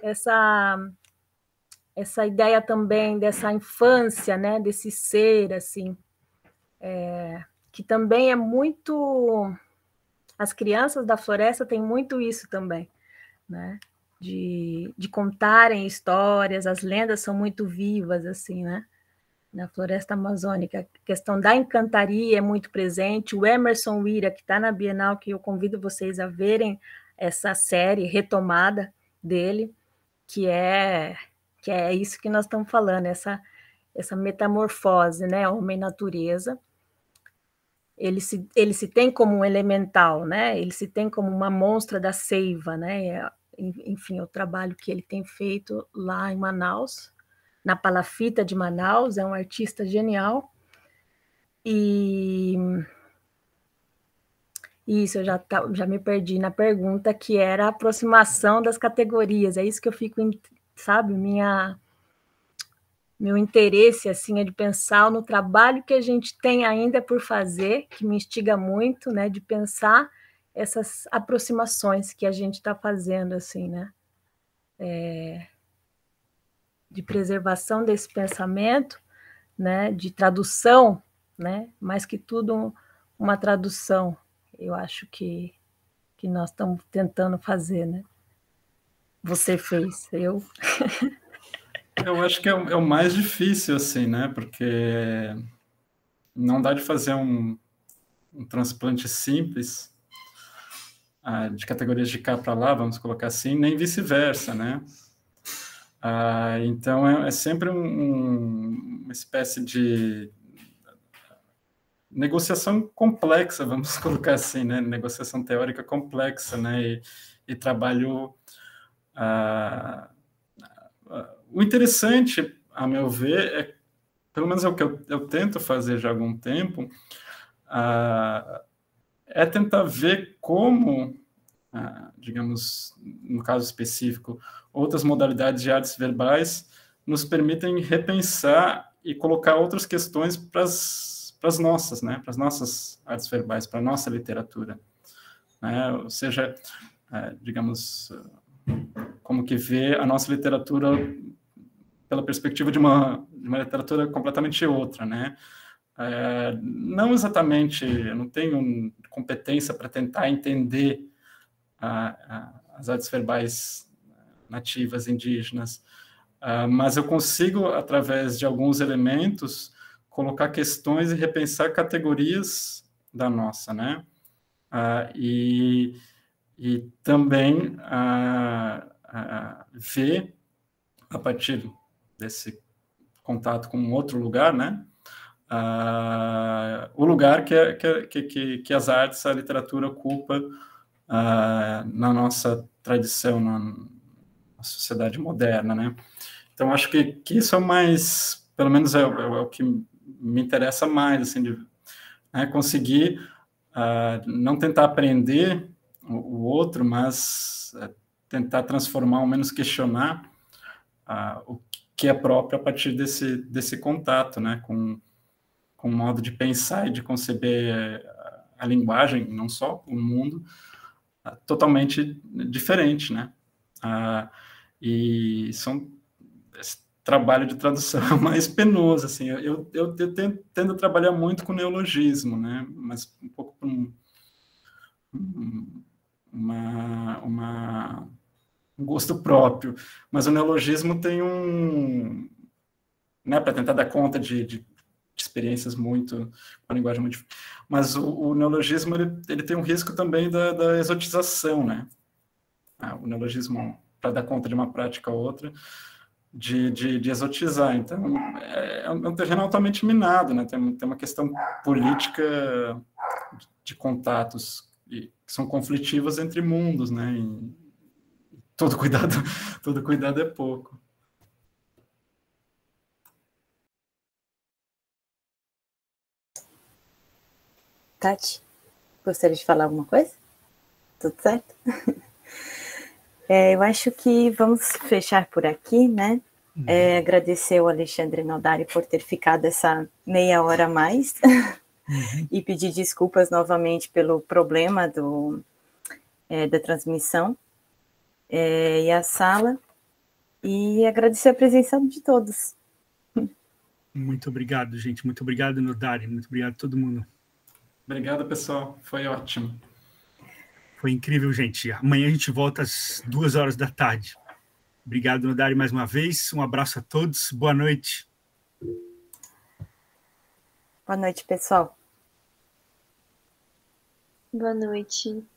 essa ideia também dessa infância, né, desse ser, assim, que também é muito... As crianças da floresta têm muito isso também, né? De contarem histórias, as lendas são muito vivas, assim, né? Na floresta amazônica, a questão da encantaria é muito presente. O Emerson Uira, que está na Bienal, que eu convido vocês a verem essa série retomada dele, que é isso que nós estamos falando, essa metamorfose, né? Homem-natureza. Ele se tem como um elemental, né? Ele se tem como uma monstra da seiva, né? Enfim, o trabalho que ele tem feito lá em Manaus, na Palafita de Manaus, é um artista genial. E isso, eu já me perdi na pergunta, que era a aproximação das categorias. É isso que eu fico, sabe, meu interesse, assim, é de pensar no trabalho que a gente tem ainda por fazer, que me instiga muito, né, de pensar essas aproximações que a gente está fazendo, assim, né, de preservação desse pensamento, né, de tradução, né, mais que tudo uma tradução, eu acho que nós estamos tentando fazer, né. Você fez, eu... Eu acho que é o mais difícil, assim, né? Porque não dá de fazer um transplante simples de categorias de cá para lá, vamos colocar assim, nem vice-versa, né? Então, é sempre uma espécie de negociação complexa, vamos colocar assim, né? Negociação teórica complexa, né? E trabalho... O interessante, a meu ver, pelo menos é o que eu tento fazer já há algum tempo, é tentar ver como, digamos, no caso específico, outras modalidades de artes verbais nos permitem repensar e colocar outras questões para as as nossas, né? Para as nossas artes verbais, para a nossa literatura. Né? Ou seja, digamos, como que vê a nossa literatura pela perspectiva de uma literatura completamente outra, né? Não exatamente, eu não tenho competência para tentar entender as artes verbais nativas indígenas, mas eu consigo, através de alguns elementos, colocar questões e repensar categorias da nossa, né? E também ver, a partir desse contato com outro lugar, né? O lugar que as artes, a literatura ocupa na nossa tradição, na sociedade moderna, né? Então, acho que isso é o mais, pelo menos é o que me interessa mais, assim, de conseguir não tentar aprender o outro, mas tentar transformar, ao menos questionar o que é próprio a partir desse contato, né, com o modo de pensar e de conceber a linguagem, não só o mundo, totalmente diferente, né? E esse trabalho de tradução é mais penoso, assim. Eu tendo a trabalhar muito com neologismo, né? Mas um pouco por um gosto próprio. Mas o neologismo tem né, para tentar dar conta de experiências muito, uma linguagem muito difícil. Mas o neologismo, ele tem um risco também da exotização, né? O neologismo, para dar conta de uma prática ou outra, de exotizar. Então, é um terreno altamente minado, né? Tem uma questão política de contatos que são conflitivos entre mundos, né? E todo cuidado é pouco. Tati, gostaria de falar alguma coisa? Tudo certo? Eu acho que vamos fechar por aqui, né? Agradecer ao Alexandre Nodari por ter ficado essa meia hora a mais e pedir desculpas novamente pelo problema da transmissão e a sala, e agradecer a presença de todos. Muito obrigado, gente. Muito obrigado, Nodari. Muito obrigado a todo mundo. Obrigado, pessoal. Foi ótimo. Foi incrível, gente. Amanhã a gente volta às 14h. Obrigado, Nodari, mais uma vez. Um abraço a todos. Boa noite. Boa noite, pessoal. Boa noite.